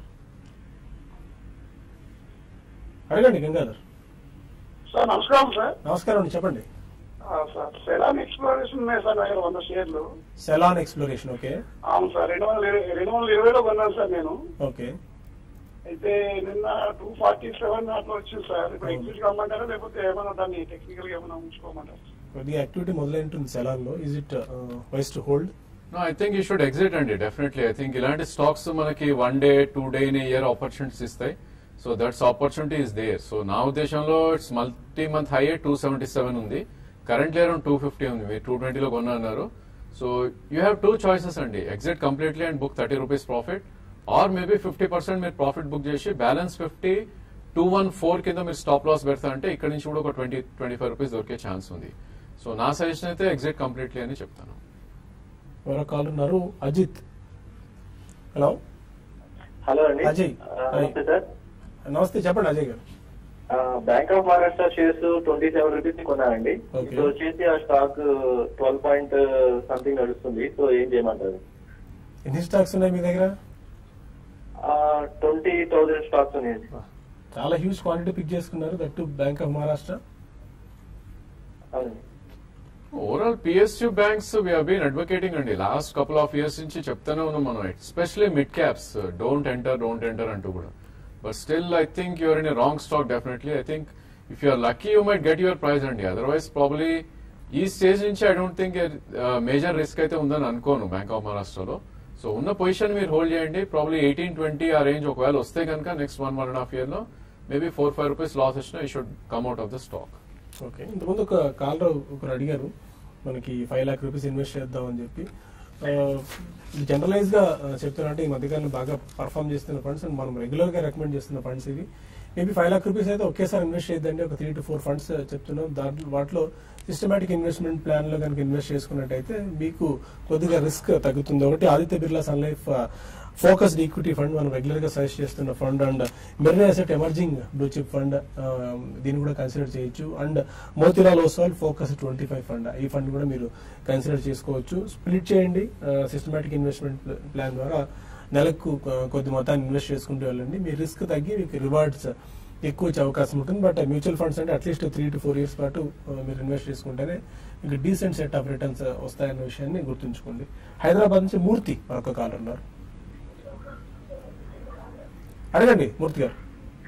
అడగండి. గంగాధర్ సార్ నమస్కారం. సార్ నమస్కారం అండి, చెప్పండి. సార్ సెలాన్ ఎక్స్ప్లోరేషన్ ఉన్నాయి సార్ నా దగ్గర వంద షేర్లు. Selan exploration, okay. అవును సార్, రెండు వందల రెండు వందల ఇరవైలో కొన్నాను సార్ నేను. ఓకే, అయితే నిన్న టూ ఫార్టీ సెవెన్ అట్లా వచ్చింది సార్. ఇప్పుడు ఎగ్జిట్ కామంటారా లేకపోతే ఏమైనా దాన్ని టెక్నికల్ గా ఏమైనా ఉంచుకోమంటారు? కొద్దిగా యాక్టివిటీ మొదలైంటుంది సెలాన్ లో. Is it wise to hold? No, I think you should exit అండి డెఫినెట్లీ. I think ఇలాంటి స్టాక్స్ మనకి one day two day in year opportunities ఇస్తాయి. So that's opportunity is there. So నా ఉద్దేశంలో it's multi month high two seventy seven ఉంది, currently around two fifty ఉంది. మీరు two ట్వంటీలో కొన్నా అన్నారు. So you have two choices అండి, exit completely and book thirty rupees profit, or maybe fifty percent మీరు ప్రాఫిట్ బుక్ చేసి balance fifty two one four కింద మీరు స్టాప్ లాస్ పెడతారంటే ఇక్కడ నుంచి కూడా ఒక ట్వంటీ ట్వంటీ ఫైవ్ రూపీస్ దొరికే ఛాన్స్ ఉంది. సో నా సజెషన్ అయితే ఎగ్జిట్ కంప్లీట్లీ అని చెప్తాను. ఎవరో కాల్ ఉన్నారు, అజిత్. హలో హలో అండి. అజయ్. నమస్తే సార్. నమస్తే, చెప్పండి అజయ్ గారు. Bank of Maharashtra shares twenty seven rupees కొన్నానండి. ఇప్పుడు వచ్చేసి ఆ స్టాక్ ట్వెల్వ్ పాయింట్ సంథింగ్ నడుస్తుంది. సో ఏం చేయమంటారు? ఎన్ని స్టాక్స్ ఉన్నాయి మీ దగ్గర? ట్వంటీ థౌసండ్ స్టాక్స్ ఉన్నాయండి. చాలా హ్యూజ్ క్వాంటిటీ పిక్ చేసుకున్నారు, that to bank of Maharashtra. అవునండి. Overall PSU banks we been advocating అండి లాస్ట్ కపుల్ ఆఫ్ ఇయర్స్ నుంచి చెప్తానే ఉన్నాం మనం, especially mid caps don't enter don't enter అంటూ కూడా. But still I think you're in a wrong stock definitely. I think if you're lucky you might get your price అండి. Otherwise probably ఈ stage నుంచి I don't think major risk అయితే ఉందని అనుకోను bank of మహారాష్ట్రలో. So ఉన్న position మీరు hold చేయండి. ప్రాబ్లీ ఎయిటీన్ ట్వంటీ ఆ రేంజ్ ఒకవేళ వస్తే కనుక next one one and half year లో maybe four five rupees loss వచ్చినా you should come out of the stock. Okay, ఇంతకుముందు ఒక కాలర్ ఒకరు అడిగారు, మనకి ఫైవ్ లాక్ రూపీస్ ఇన్వెస్ట్ చేద్దాం అని చెప్పి జనరలైజ్ గా చెప్తున్నట్టు ఈ మధ్యకాలంలో బాగా పర్ఫామ్ చేస్తున్న ఫండ్స్ అండ్ మనం రెగ్యులర్ గా రికమెండ్ చేస్తున్న ఫండ్స్ ఇవి. మేబీ ఫైవ్ లాక్ రూపీస్ అయితే ఒకేసారి ఇన్వెస్ట్ చేయొద్దండి, ఒక త్రీ టు ఫోర్ ఫండ్స్ చెప్తున్నాం. దాంట్లో వాటిలో సిస్టమేటిక్ ఇన్వెస్ట్మెంట్ ప్లాన్ లో కనుక ఇన్వెస్ట్ చేసుకున్నట్టయితే మీకు కొద్దిగా రిస్క్ తగ్గుతుంది. ఒకటి Aditya Birla sun life focused equity fund మనం రెగ్యులర్ గా సజెస్ట్ చేస్తున్న fund, and Mirae asset emerging blue chip fund దీన్ని కూడా కన్సిడర్ చేయొచ్చు. And Motilal Oswal focus twenty five fund, ఈ ఫండ్ కూడా మీరు కన్సిడర్ చేసుకోవచ్చు. స్ప్లిట్ చేయండి సిస్టమేటిక్ ఇన్వెస్ట్మెంట్ ప్లాన్ ద్వారా నెలకు కొద్ది మొత్తాన్ని ఇన్వెస్ట్ చేసుకుంటూ వెళ్ళండి. మీ రిస్క్ తగ్గి మీకు రివార్డ్స్ ఎక్కువ వచ్చే అవకాశం ఉంటుంది. బట్ మ్యూచువల్ ఫండ్స్ అంటే at least three to four years పాటు మీరు ఇన్వెస్ట్ చేసుకుంటేనే మీకు డీసెంట్ సెట్ ఆఫ్ రిటర్న్స్ వస్తాయన్న విషయాన్ని గుర్తుంచుకోండి. హైదరాబాద్ నుంచి మూర్తి మరొక కాల్ ఉన్నారు, అడగండి మూర్తి గారు.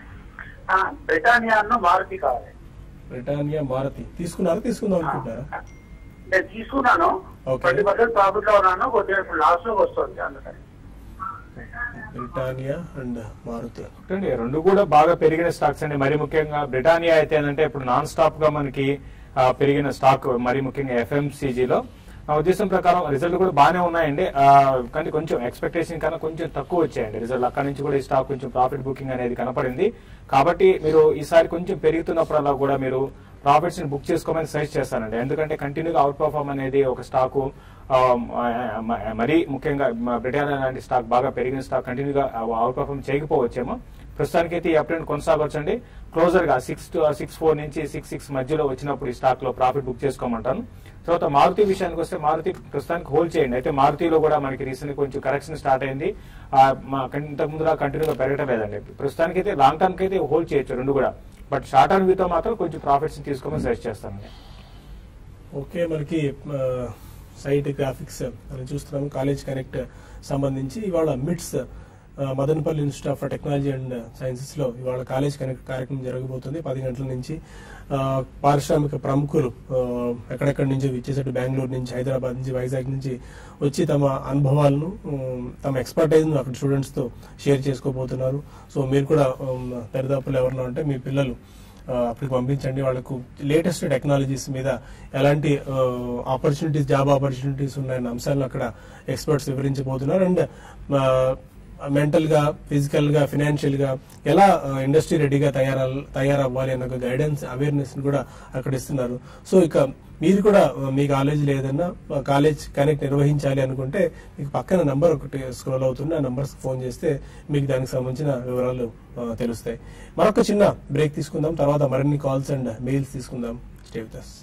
బ్రిటానియా మారుతి కావాలి. బ్రిటానియా మారుతి తీసుకున్నారా, తీసుకుందాం అనుకుంటున్నారా? నేను తీసుకున్నాను, ట్వంటీ పర్సెంట్ ప్రాఫిట్ లో ఉన్నాను, కొద్దిగా లాస్ లో వస్తుంది అందుకని. బ్రిటానియా అండ్ మారుతి అండి రెండు కూడా బాగా పెరిగిన స్టాక్స్ అండి. మరి ముఖ్యంగా బ్రిటానియా అయితే ఏంటంటే ఇప్పుడు నాన్ స్టాప్ గా మనకి పెరిగిన స్టాక్, మరి ముఖ్యంగా ఎఫ్ఎంసీజీలో నా ఉద్దేశం ప్రకారం రిజల్ట్ కూడా బాగానే ఉన్నాయండి. కానీ కొంచెం ఎక్స్పెక్టేషన్ కన్నా కొంచెం తక్కువ వచ్చాయండి రిజల్ట్. అక్కడ నుంచి కూడా ఈ స్టాక్ కొంచెం ప్రాఫిట్ బుకింగ్ అనేది కనపడింది. కాబట్టి మీరు ఈసారి కొంచెం పెరుగుతున్నప్పుడల్లా కూడా మీరు ప్రాఫిట్స్ ని బుక్ చేసుకోమని సజెస్ట్ చేస్తానండి. ఎందుకంటే కంటిన్యూగా అవుట్ పర్ఫార్మ్ అనేది ఒక స్టాకు, మరీ ముఖ్యంగా బ్రిటానియా లాంటి స్టాక్ బాగా పెరిగిన స్టాక్ కంటిన్యూగా అవుట్ పర్ఫార్మ్ చేయకపోవచ్చేమో. ప్రస్తుతానికైతే ఈ అప్డేట్ కొనసాగొచ్చండి. క్లోజర్ గా సిక్స్ టు సిక్స్ ఫోర్ నుంచి సిక్స్ సిక్స్ మధ్యలో వచ్చినప్పుడు ఈ స్టాక్ లో ప్రాఫిట్ బుక్ చేసుకోమంటాను. తర్వాత మారుతి విషయానికి వస్తే మారుతి ప్రస్తుతానికి హోల్డ్ చేయండి. అయితే మారుతిలో కూడా మనకి రీసెంట్ కొంచెం కరెక్షన్ స్టార్ట్ అయింది, ఇంతకు ముందులా కంటిన్యూగా పెరగటం లేదండి. ప్రస్తుతానికి అయితే లాంగ్ టర్మ్ కి అయితే హోల్డ్ చేయొచ్చు రెండు కూడా, బట్ షార్ట్ టర్మ్ వ్యూతో మాత్రం కొంచెం ప్రాఫిట్స్ తీసుకోమని సజెస్ట్ చేస్తానండి. ఓకే, మనకి సైట్ గ్రాఫిక్స్ మనం చూస్తున్నాము. కాలేజ్ కనెక్ట్ సంబంధించి ఇవాళ MITS Madanapalle institute of technology and sciences లో ఇవాళ కాలేజ్ కనెక్ట్ కార్యక్రమం జరగబోతుంది పది గంటల నుంచి. పారిశ్రామిక ప్రముఖులు ఎక్కడెక్కడి నుంచి విచ్చేసట్టు బెంగళూరు నుంచి, హైదరాబాద్ నుంచి, వైజాగ్ నుంచి వచ్చి తమ అనుభవాలను, తమ ఎక్స్పర్టైజ్ ను అక్కడ స్టూడెంట్స్ తో షేర్ చేసుకోబోతున్నారు. సో మీరు కూడా పెద్దప్పులు ఎవరిలో ఉంటే మీ పిల్లలు అప్పటికి పంపించండి. వాళ్ళకు లేటెస్ట్ టెక్నాలజీస్ మీద ఎలాంటి ఆపర్చునిటీస్, జాబ్ ఆపర్చునిటీస్ ఉన్నాయన్న అంశాలను అక్కడ ఎక్స్పర్ట్స్ వివరించబోతున్నారు. అండ్ మెంటల్ గా, ఫిజికల్ గా, ఫినాన్షియల్ గా ఎలా ఇండస్ట్రీ రెడీగా తయార తయారవ్వాలి అన్న ఒక గైడెన్స్, అవేర్నెస్ కూడా అక్కడ ఇస్తున్నారు. సో ఇక మీరు కూడా మీ కాలేజీలో ఏదన్నా కాలేజ్ కనెక్ట్ నిర్వహించాలి అనుకుంటే మీకు పక్కన నంబర్ ఒకటి స్క్రోల్ అవుతుంది, ఆ నంబర్స్ ఫోన్ చేస్తే మీకు దానికి సంబంధించిన వివరాలు తెలుస్తాయి. మరొక చిన్న బ్రేక్ తీసుకుందాం, తర్వాత మరిన్ని కాల్స్ అండ్ మెయిల్స్ తీసుకుందాం. Stay with us.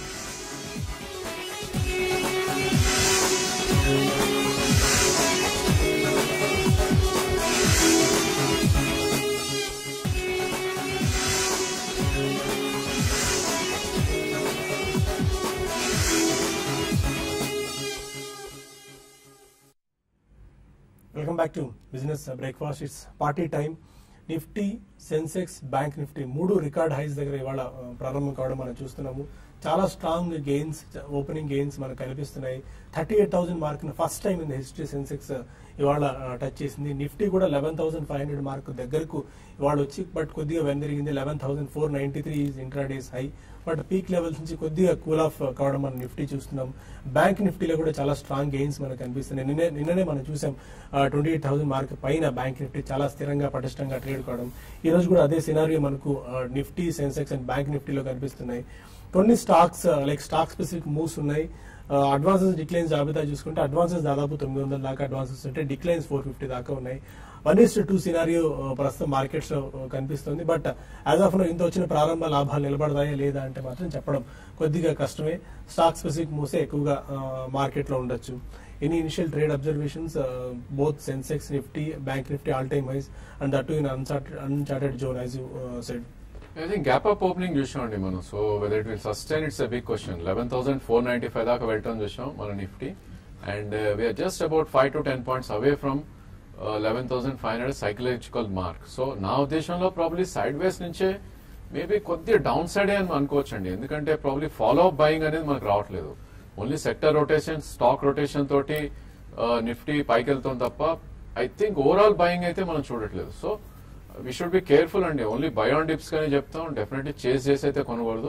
Welcome back to business breakfast. It's party time. Nifty, Sensex, bank Nifty మూడు రికార్డ్ హైస్ దగ్గర ఇవాళ ప్రారంభం కావడం మనం చూస్తున్నాము. చాలా స్ట్రాంగ్ గెయిన్స్, ఓపెనింగ్ గెయిన్స్ మనకు కనిపిస్తున్నాయి. Thirty eight thousand mark first time in history Sensex ఇవాళ టచ్ చేసింది. నిఫ్టీ కూడా eleven thousand five hundred mark దగ్గరకు ఇవాళ వచ్చి బట్ కొద్దిగా వెందరిగింది. Eleven thousand four ninety three is intraday's high, but peak levels నుంచి కొద్దిగా కూల్ ఆఫ్ కావడం మనం నిఫ్టీ చూస్తున్నాం. బ్యాంక్ నిఫ్టీలో కూడా చాలా స్ట్రాంగ్ గెయిన్స్ మనకు కనిపిస్తున్నాయి. నిన్నే నిన్ననే మనం చూసాం ట్వంటీ ఎయిట్ థౌసండ్ మార్క్ పైన బ్యాంక్ నిఫ్టీ చాలా స్థిరంగా, పటిష్టంగా ట్రేడ్ కావడం. ఈ రోజు కూడా అదే సినారియో మనకు నిఫ్టీ, సెన్సెక్స్ అండ్ బ్యాంక్ నిఫ్టీలో కనిపిస్తున్నాయి. కొన్ని stocks like stock specific moves ఉన్నాయి. అడ్వాన్సెస్, డిక్లైన్స్ జాబితా చూసుకుంటే అడ్వాన్సెస్ దాదాపు తొమ్మిది వందల దాకా అడ్వాన్సెస్ ఉంటే డిక్లైన్స్ ఫోర్ ఫిఫ్టీ దాకా ఉన్నాయి. వన్ ఇస్ టూ సినారియో ప్రస్తుతం మార్కెట్స్ లో కనిపిస్తుంది. బట్ యాజ్ ఆఫ్ నో ఇంత వచ్చిన ప్రారంభ లాభాలు నిలబడతాయా లేదా అంటే మాత్రం చెప్పడం కొద్దిగా కష్టమే. స్టాక్ స్పెసిఫిక్ మూవ్సే ఎక్కువగా మార్కెట్ లో ఉండొచ్చు. Any initial trade observations, both Sensex, Nifty, bank Nifty all time highs and that too in uncharted zone as you said. I think gap up opening చూసామండి మనం. So whether it will sustain, it's a big question. eleven thousand four ninety-five దాకా వెళ్ళటం చూసాం మన Nifty, and we are just about five to ten points away from uh, eleven thousand five hundred psychological mark. So నా ఉద్దేశంలో probably side వేస్ నుంచే maybe కొద్దిగా down side అని అనుకోవచ్చండి. ఎందుకంటే ప్రాబ్లీ ఫాలో అప్ బయింగ్ అనేది మనకు రావట్లేదు. Only sector rotation, stock rotation తోటి నిఫ్టీ పైకి వెళ్తాం తప్ప ఐ థింక్ ఓవరాల్ బయింగ్ అయితే మనం చూడట్లేదు. So we should be careful అండి. ఓన్లీ బై ఆన్ డిప్స్ కానీ చెప్తాం, డెఫినెట్లీ చేస్ చేసి అయితే కొనకూడదు.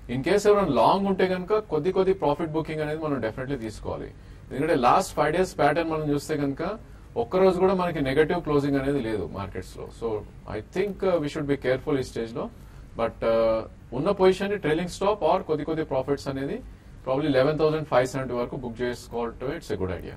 ఇన్ కేస్ ఎవరైనా లాంగ్ ఉంటే కనుక కొద్ది కొద్ది ప్రాఫిట్ బుకింగ్ అనేది మనం డెఫినెట్లీ తీసుకోవాలి. ఎందుకంటే లాస్ట్ ఫైవ్ డేస్ ప్యాటర్న్ మనం చూస్తే కనుక ఒక్క రోజు కూడా మనకి నెగటివ్ క్లోజింగ్ అనేది లేదు మార్కెట్స్ లో. So I think we should be careful ఈ స్టేజ్ లో. బట్ ఉన్న పొజిషన్ ని ట్రైలింగ్ స్టాప్ ఆర్ కొద్ది కొద్ది ప్రాఫిట్స్ అనేది probably eleven thousand five seventy వరకు బుక్ చేసుకోవటం it's a good idea.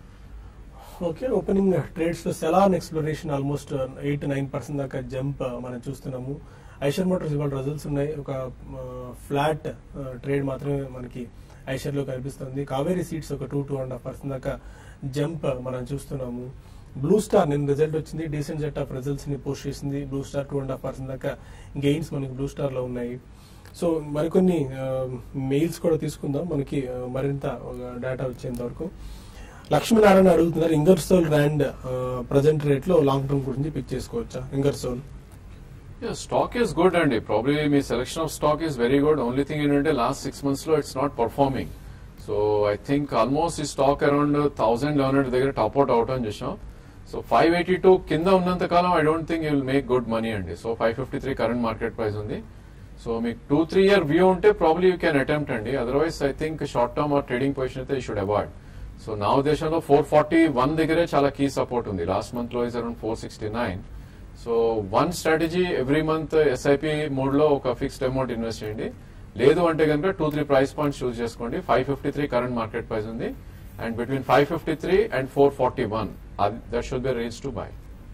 Okay, opening trades లో Selan exploration almost eight nine percent దాకా జంప్ మనం చూస్తున్నాము. ఐషర్ మోటార్స్ ఇవాళ రిజల్ట్స్ ఉన్నాయి. ఒక ఫ్లాట్ ట్రేడ్ మాత్రమే మనకి ఐషర్ లో కనిపిస్తుంది. కావేరీ సీడ్స్ ఒక two two and half percent దాకా జంప్ మనం చూస్తున్నాము. బ్లూ స్టార్ నిన్న రిజల్ట్ వచ్చింది, డీసెంట్ సెట్ ఆఫ్ రిజల్ట్స్ ని పోస్ట్ చేసింది. Blue star two and half percent దాకా గెయిన్స్ మనకి బ్లూ స్టార్ లో ఉన్నాయి. సో మరికొన్ని మెయిల్స్ కూడా తీసుకుందాం మనకి మరింత డేటా వచ్చేంత వరకు. లక్ష్మీనారాయణ అడుగుతున్నారు ఇంగర్సోల్ ర్యాండ్ ప్రజెంట్ రేట్ లో లాంగ్ టర్మ్ గురించి పిక్ చేసుకోవచ్చా? ఇంగర్సోల్ స్టాక్ ఈస్ గుడ్ అండి. ప్రాబ్లీ మీ selection of stock is very good. Only thing ఏంటంటే లాస్ట్ సిక్స్ మంత్స్ లో it's not performing. So I think almost ఈ stock around thousand eleven hundred దగ్గర top out out అని చూసాం. So five eighty two కింద ఉన్నంత కాలం I don't think you will make good money అండి. So five fifty three current market price ఉంది. So మీకు టూ త్రీ ఇయర్ వ్యూ ఉంటే ప్రాబ్లీ యూ క్యాన్ అటెంప్ట్ అండి. Otherwise I think short term or trading position అయితే you should avoid. So నా ఉద్దేశంలో four forty one దగ్గరే చాలా key support ఉంది. లాస్ట్ మంత్ లో is around four sixty nine. So one strategy every month SIP mode లో ఒక fixed amount invest చేయండి. లేదు అంటే కనుక two three price points choose చేసుకోండి. Five fifty three current market price ఉంది and between five fifty three and four forty one that should be range to buy.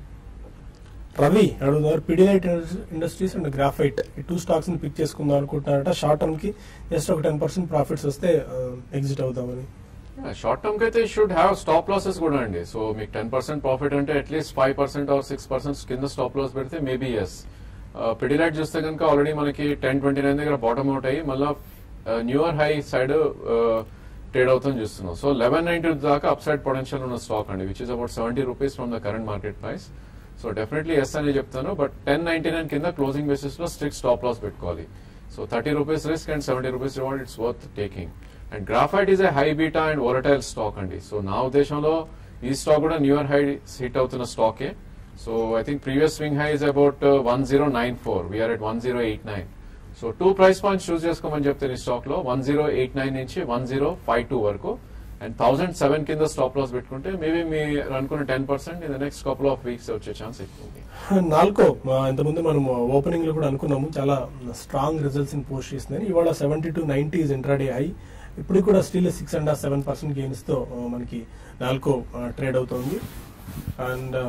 Ravi అడుగుతున్నారు Pidilite industries and Graphite ఈ two stocks ని pick చేసుకుందాం అనుకుంటున్నారట. Short term కి just ఒక ten percent profits వస్తే exit అవుతామని. షార్ట్ టర్మ్ కి అయితే షుడ్ హ్యావ్ స్టాప్ లాసెస్ కూడా అండి. సో మీకు టెన్ పర్సెంట్ ప్రాఫిట్ అంటే at least five percent or six percent కింద స్టాప్ లాస్ పెడితే మేబీ ఎస్. పిడిలైట్ చూస్తే కనుక ఆల్రెడీ మనకి టెన్ ట్వంటీ నైన్ దగ్గర బాటమ్ అవుట్ అయ్యి మళ్ళీ న్యూయర్ హై సైడ్ ట్రేడ్ అవుతుంది చూస్తున్నాం. సో లెవెన్ నైన్టీ దాకా అప్ సైడ్ పొటెన్షియల్ ఉన్న స్టాక్ అండి which is about seventy rupees from the current market price. So definitely yes అని చెప్తాను. బట్ టెన్ నైన్టీ నైన్ కింద క్లోజింగ్ బేసిస్ లో స్ట్రిక్ట్ స్టాప్ లాస్ పెట్టుకోవాలి. So thirty rupees risk and seventy rupees reward it's worth taking. And Graphite is a high beta and volatile stock అండి. So నా ఉద్దేశంలో ఈ stock కూడా newer high hit అవుతున్న స్టాకే. So I think previous swing high is about one zero nine four we're at one zero eight nine. So two price points choose చేసుకోమని చెప్తాను ఈ స్టాక్ లో వన్ జీరో ఎయిట్ నైన్ నుంచి one zero five two వరకు and thousand seven కింద stop loss పెట్టుకుంటే maybe మీరు అనుకున్న ten percent in the next couple of weeks వచ్చే ఛాన్స్ ఎక్కువ ఉంది. నాల్కో ఇంతకుముందు మనం ఓపెనింగ్ లో కూడా అనుకున్నాము చాలా స్ట్రాంగ్ రిజల్ట్స్ పోస్ట్ చేసిందని. ఇవాళ seventy two ninety is intraday high. ఇప్పుడు కూడా still six and half seven percent gains తో మనకి నాల్కో ట్రేడ్ అవుతుంది. And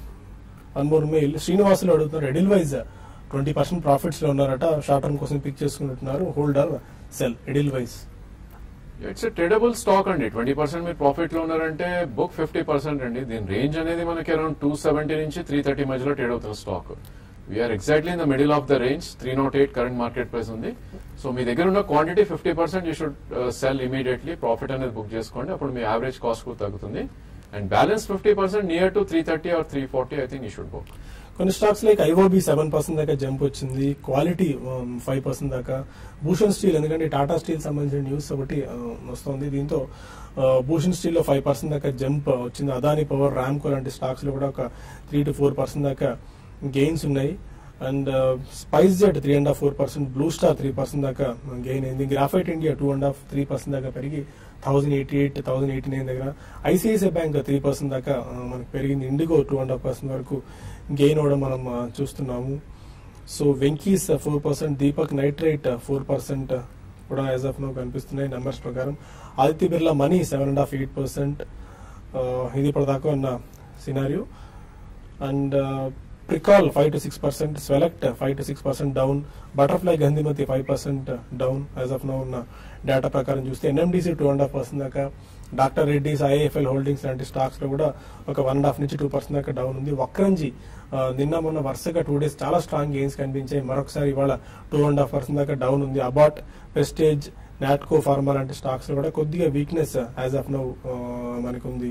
one more mail Srinivasulu అడుగుతున్నారు Edelweiss twenty percent profits లో ఉన్నారట. షార్ట్ టర్మ్ కోసం పిక్ చేసుకుంటున్నారు. Holder sell Edelweiss. It's a tradable stock అండి. ట్వంటీ పర్సెంట్ మీరు ప్రాఫిట్ లో ఉన్నారంటే బుక్ ఫిఫ్టీ పర్సెంట్ అండి. దీని రేంజ్ అనేది మనకి అరౌండ్ టూ సెవెంటీ నుంచి త్రీ థర్టీ మధ్యలో ట్రేడ్ అవుతున్న stock. We're exactly in the middle of the range. Three naught eight current market price ఉంది. సో మీ దగ్గర ఉన్న quantity fifty percent you should sell immediately. Profit అనేది బుక్ చేసుకోండి. అప్పుడు మీ యావరేజ్ కాస్ట్ కూడా తగ్గుతుంది. And balance fifty percent near to three thirty or three forty I think you should book. కొన్ని stocks like IOB seven percent దాకా jump వచ్చింది. Quality five percent దాకా. భూషణ్ స్టీల్ ఎందుకంటే టాటా స్టీల్ సంబంధించిన న్యూస్ ఒకటి వస్తుంది. దీంతో భూషణ్ స్టీల్ లో ఫైవ్ పర్సెంట్ దాకా జంప్ వచ్చింది. అదాని పవర్, రామ్కో లాంటి స్టాక్స్ లో కూడా ఒక త్రీ టు ఫోర్ పర్సెంట్ దాకా గెయిన్స్ ఉన్నాయి. And spice jet three and half four percent, blue star three percent దాకా గెయిన్ అయింది. Graphite India two and half three percent దాకా పెరిగి thousand eighty eight thousand eighty nine దగ్గర. ICICI bank three percent దాకా మనకు పెరిగింది. Indigo two and half percent వరకు gain అవడం మనం చూస్తున్నాము. So Venky's four percent, Deepak nitrite four percent కూడా యాజ్ ఆఫ్ నో కనిపిస్తున్నాయి నెంబర్స్ ప్రకారం. Aditya Birla money seven and half eight percent ఇది ఇప్పటిదాకా ఉన్న scenario. And Pricol five to six percent, Swelect five to six percent down, butterfly Gandhimathi five percent down as of now ఉన్న data ప్రకారం చూస్తే. NMDC two and half percent దాకా. Doctor Reddy's, IIFL holdings లాంటి stocks లో కూడా ఒక వన్ అండ్ హాఫ్ నుంచి two percent దాకా డౌన్ ఉంది. వక్రంజీ నిన్న మొన్న వరుసగా టూ డేస్ చాలా స్ట్రాంగ్ గెయిన్స్ కనిపించాయి. మరొకసారి ఇవాళ టూ అండ్ హాఫ్ పర్సెంట్ దాకా డౌన్ ఉంది. అబాట్, ప్రెస్టేజ్, నాట్కో ఫార్మా లాంటి స్టాక్స్ లో కూడా కొద్దిగా వీక్నెస్ యాజ్ ఆఫ్ నో మనకు ఉంది.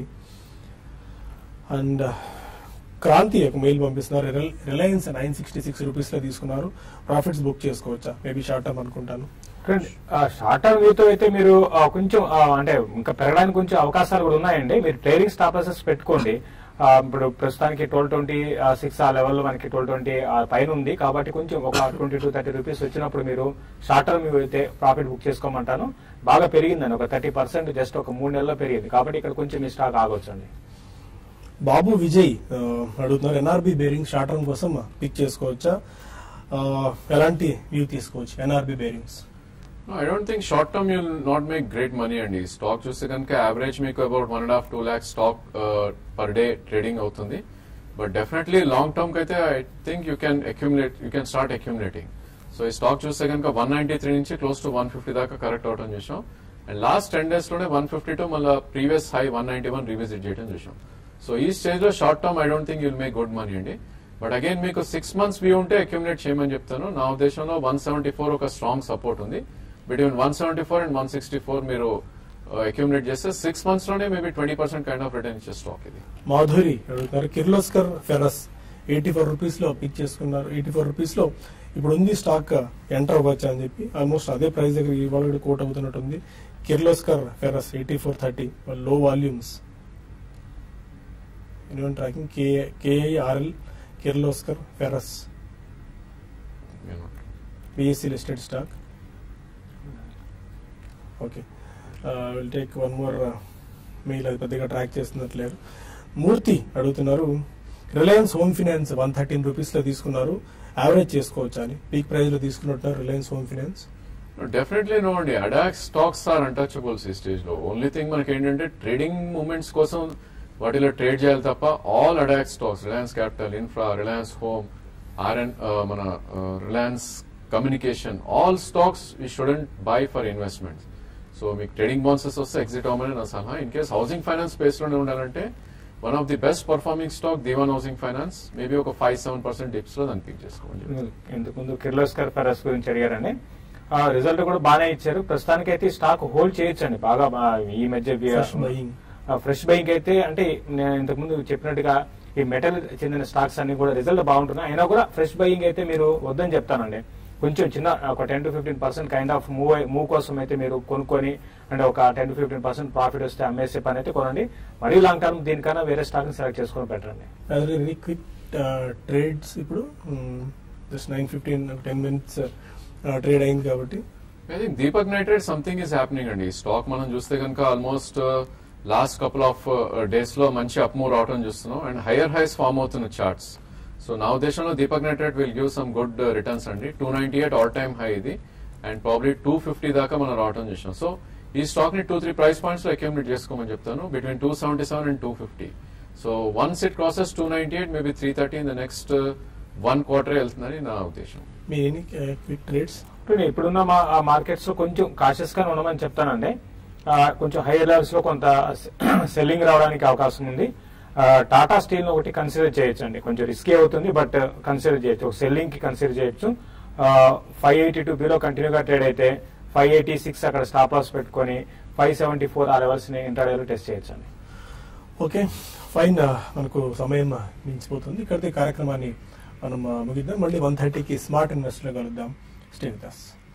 అండ్ క్రాంతి ఒక మెయిల్ పంపిస్తున్నారు. Reliance nine sixty six rupees లో తీసుకున్నారు. ప్రాఫిట్స్ బుక్ చేసుకోవచ్చా? మేబీ షార్ట్ టర్మ్ అనుకుంటాను. షార్ట్ టర్మ్ వ్యూతో అయితే మీరు కొంచెం అంటే ఇంకా పెరగడానికి కొంచెం అవకాశాలు కూడా ఉన్నాయండి. మీరు ట్రేడింగ్ స్టాప్ లాసెస్ పెట్టుకోండి. ఇప్పుడు ప్రస్తుతానికి ట్వెల్వ్ ట్వంటీ సిక్స్ ఆ లెవెల్లో మనకి ట్వెల్వ్ ట్వంటీ పైన ఉంది కాబట్టి కొంచెం ఒక ట్వంటీ టూ థర్టీ రూపీస్ వచ్చినప్పుడు మీరు షార్ట్ టర్మ్ అయితే ప్రాఫిట్ బుక్ చేసుకోమంటాను. బాగా పెరిగిందండి, ఒక థర్టీ పర్సెంట్ జస్ట్ ఒక మూడు నెలల్లో పెరిగింది కాబట్టి ఇక్కడ కొంచెం ఈ స్టాక్ ఆగొచ్చు అండి. బాబు విజయ్ అడుగుతున్నారు ఎన్ఆర్బి బేరింగ్ షార్ట్ టర్మ్ కోసం పిక్ చేసుకోవచ్చా, ఎలాంటి వ్యూ తీసుకోవచ్చు NRB bearings? I don't think short term you'll not make great money అండి. స్టాక్ చూస్తే కనుక యావరేజ్ మీకు about one and half two lakhs stock per day trading అవుతుంది. బట్ డెఫినెట్లీ లాంగ్ టర్మ్ కి అయితే I think you can accumulate you can start accumulating. So ఈ stock చూస్తే కనుక వన్ నైన్టీ త్రీ నుంచి క్లోజ్ టు వన్ ఫిఫ్టీ దాకా correct అవడం చూసాం. అండ్ లాస్ట్ టెన్ డేస్ లోనే వన్ ఫిఫ్టీ టూ మళ్ళీ previous high one ninety one revisit చేయడం చూసాం. సో ఈ స్టేజ్ లో short term I don't think you'll make good money అండి. బట్ అగైన్ మీకు సిక్స్ మంత్స్ వ్యూ ఉంటే అక్యుములేట్ చేయమని చెప్తాను. నా ఉద్దేశంలో వన్ సెవెంటీ ఫోర్ ఒక స్ట్రాంగ్ సపోర్ట్ ఉంది. Between one seventy four and one sixty four మీరు అక్యుములేట్ చేస్తే సిక్స్ మంత్స్ లోనే maybe twenty percent kind of return ఇచ్చే స్టాక్ ఇది. మాధురి అడుగుతారు Kirloskar ferrous eighty four rupees లో పిక్ చేసుకున్నారు. ఎయిటీ ఫోర్ రూపీస్ లో ఇప్పుడు ఉంది స్టాక్ ఎంటర్ అవ్వచ్చు అని చెప్పి ఆల్మోస్ట్ అదే ప్రైస్ దగ్గర ఇవాళ కోట్ అవుతున్నట్టుంది. Kirloskar ferrous eighty four thirty లో volumes tracking KIRL Kirloskar ferrous BSE listed stock. Okay will take one more mail, అది పెద్దగా ట్రాక్ చేస్తున్నట్లేరు. మూర్తి అడుగుతున్నారు Reliance home finance one thirteen rupees లో తీసుకున్నారు, యావరేజ్ చేసుకోవచ్చా అని. పీక్ ప్రైస్ లో తీసుకున్నట్టున్నారు Reliance home finance. Definitely no అండి, అడాక్స్ స్టాక్స్ ఆర్ అన్టచబుల్స్ ఈ స్టేజ్ లో. ఓన్లీ థింగ్ మనకి ఏంటంటే ట్రేడింగ్ మూమెంట్స్ కోసం వాటిలో ట్రేడ్ చేయాలి తప్ప all ADAG stocks Reliance capital, infra, Reliance home, RN మన Reliance communication, all stocks we shouldn't buy for investments. So మీకు ట్రేడింగ్ బౌన్సెస్ వస్తే ఎగ్జిట్ అవ్వమని నా సలహా. In case housing finance space లోనే ఉండాలంటే one of the best performing stock Dewan housing finance, maybe ఒక five seven percent dips లో దాన్ని పిక్ చేసుకోండి. ఇంతకుముందు కిర్లోస్కర్ ఫెరస్ గురించి అడిగారండి, రిజల్ట్ కూడా బాగానే ఇచ్చారు. ప్రస్తుతానికి అయితే స్టాక్ హోల్డ్ చేయొచ్చండి బాగా. ఈ మధ్య ఫ్రెష్ బయింగ్ అయితే అంటే నేను ఇంతకుముందు చెప్పినట్టుగా ఈ మెటల్ చెందిన స్టాక్స్ అన్ని కూడా రిజల్ట్ బాగుంటున్నాయి. అయినా కూడా ఫ్రెష్ బయింగ్ అయితే మీరు వద్దని చెప్తానండి. కొంచెం చిన్న ఒక ten to fifteen percent kind of move move కోసం అయితే మీరు కొనుక్కొని అంటే ఒక ten to fifteen percent profit వస్తే అమ్మేసే పని అయితే కొనండి. మరీ లాంగ్ టర్మ్ దీనికన్నా వేరే స్టాక్ సెలెక్ట్ చేసుకొని పెట్టండి. వెరీ క్విక్ ట్రేడ్స్ ఇప్పుడు just nine fifteen ten minutes trade అయింది కాబట్టి I think Deepak nitrate something is happening అండి. స్టాక్ మనం చూస్తే కనుక almost last couple of days లో మంచి అప్ మూవ్ రావడం చూస్తున్నాం అండ్ హైయర్ హైస్ ఫామ్ అవుతున్న చార్ట్స్. సో నా ఉద్దేశంలో Deepak nitrate will give some good returns అండి. Two ninety eight all time high ఇది అండ్ ప్రాబ్లీ టూ ఫిఫ్టీ దాకా మనం రావడం చూసాం. సో ఈ స్టాక్ ని టూ త్రీ ప్రైస్ పాయింట్స్ లో అక్యుములేట్ చేసుకోమని చెప్తాను, between two seventy seven and two fifty. So once it crosses two ninety eight maybe three thirty in the next one quarter వెళ్తుందని నా ఉద్దేశం. మీ ఎనీ క్విక్ ట్రేడ్స్ ఇప్పుడున్న markets లో కొంచెం కాషియస్ గా ఉండమని చెప్తానండి. కొంచెం హైయర్ లెవెల్స్ లో కొంత సెల్లింగ్ రావడానికి అవకాశం ఉంది. టాటా స్టీల్ ను ఒకటి కన్సిడర్ చేయొచ్చు అండి, కొంచెం రిస్కీ అవుతుంది బట్ కన్సిడర్ చేయొచ్చు, సెల్లింగ్ కి కన్సిడర్ చేయొచ్చు. ఫైవ్ ఎయిటీ టూ బిలో కంటిన్యూగా ట్రేడ్ అయితే ఫైవ్ ఎయిటీ సిక్స్ అక్కడ స్టాప్ లాస్ పెట్టుకుని ఫైవ్ సెవెంటీ ఫోర్ ఆ లెవెల్స్ ని ఇంటర్డేలో టెస్ట్ చేయొచ్చు అండి. ఓకే ఫైన్, మనకు సమయం మించిపోతుంది. ఇక్కడితో కార్యక్రమాన్ని మనం ముగిద్దాం. మళ్ళీ వన్ థర్టీకి స్మార్ట్ ఇన్వెస్టర్ కలుద్దాం. Stay with us.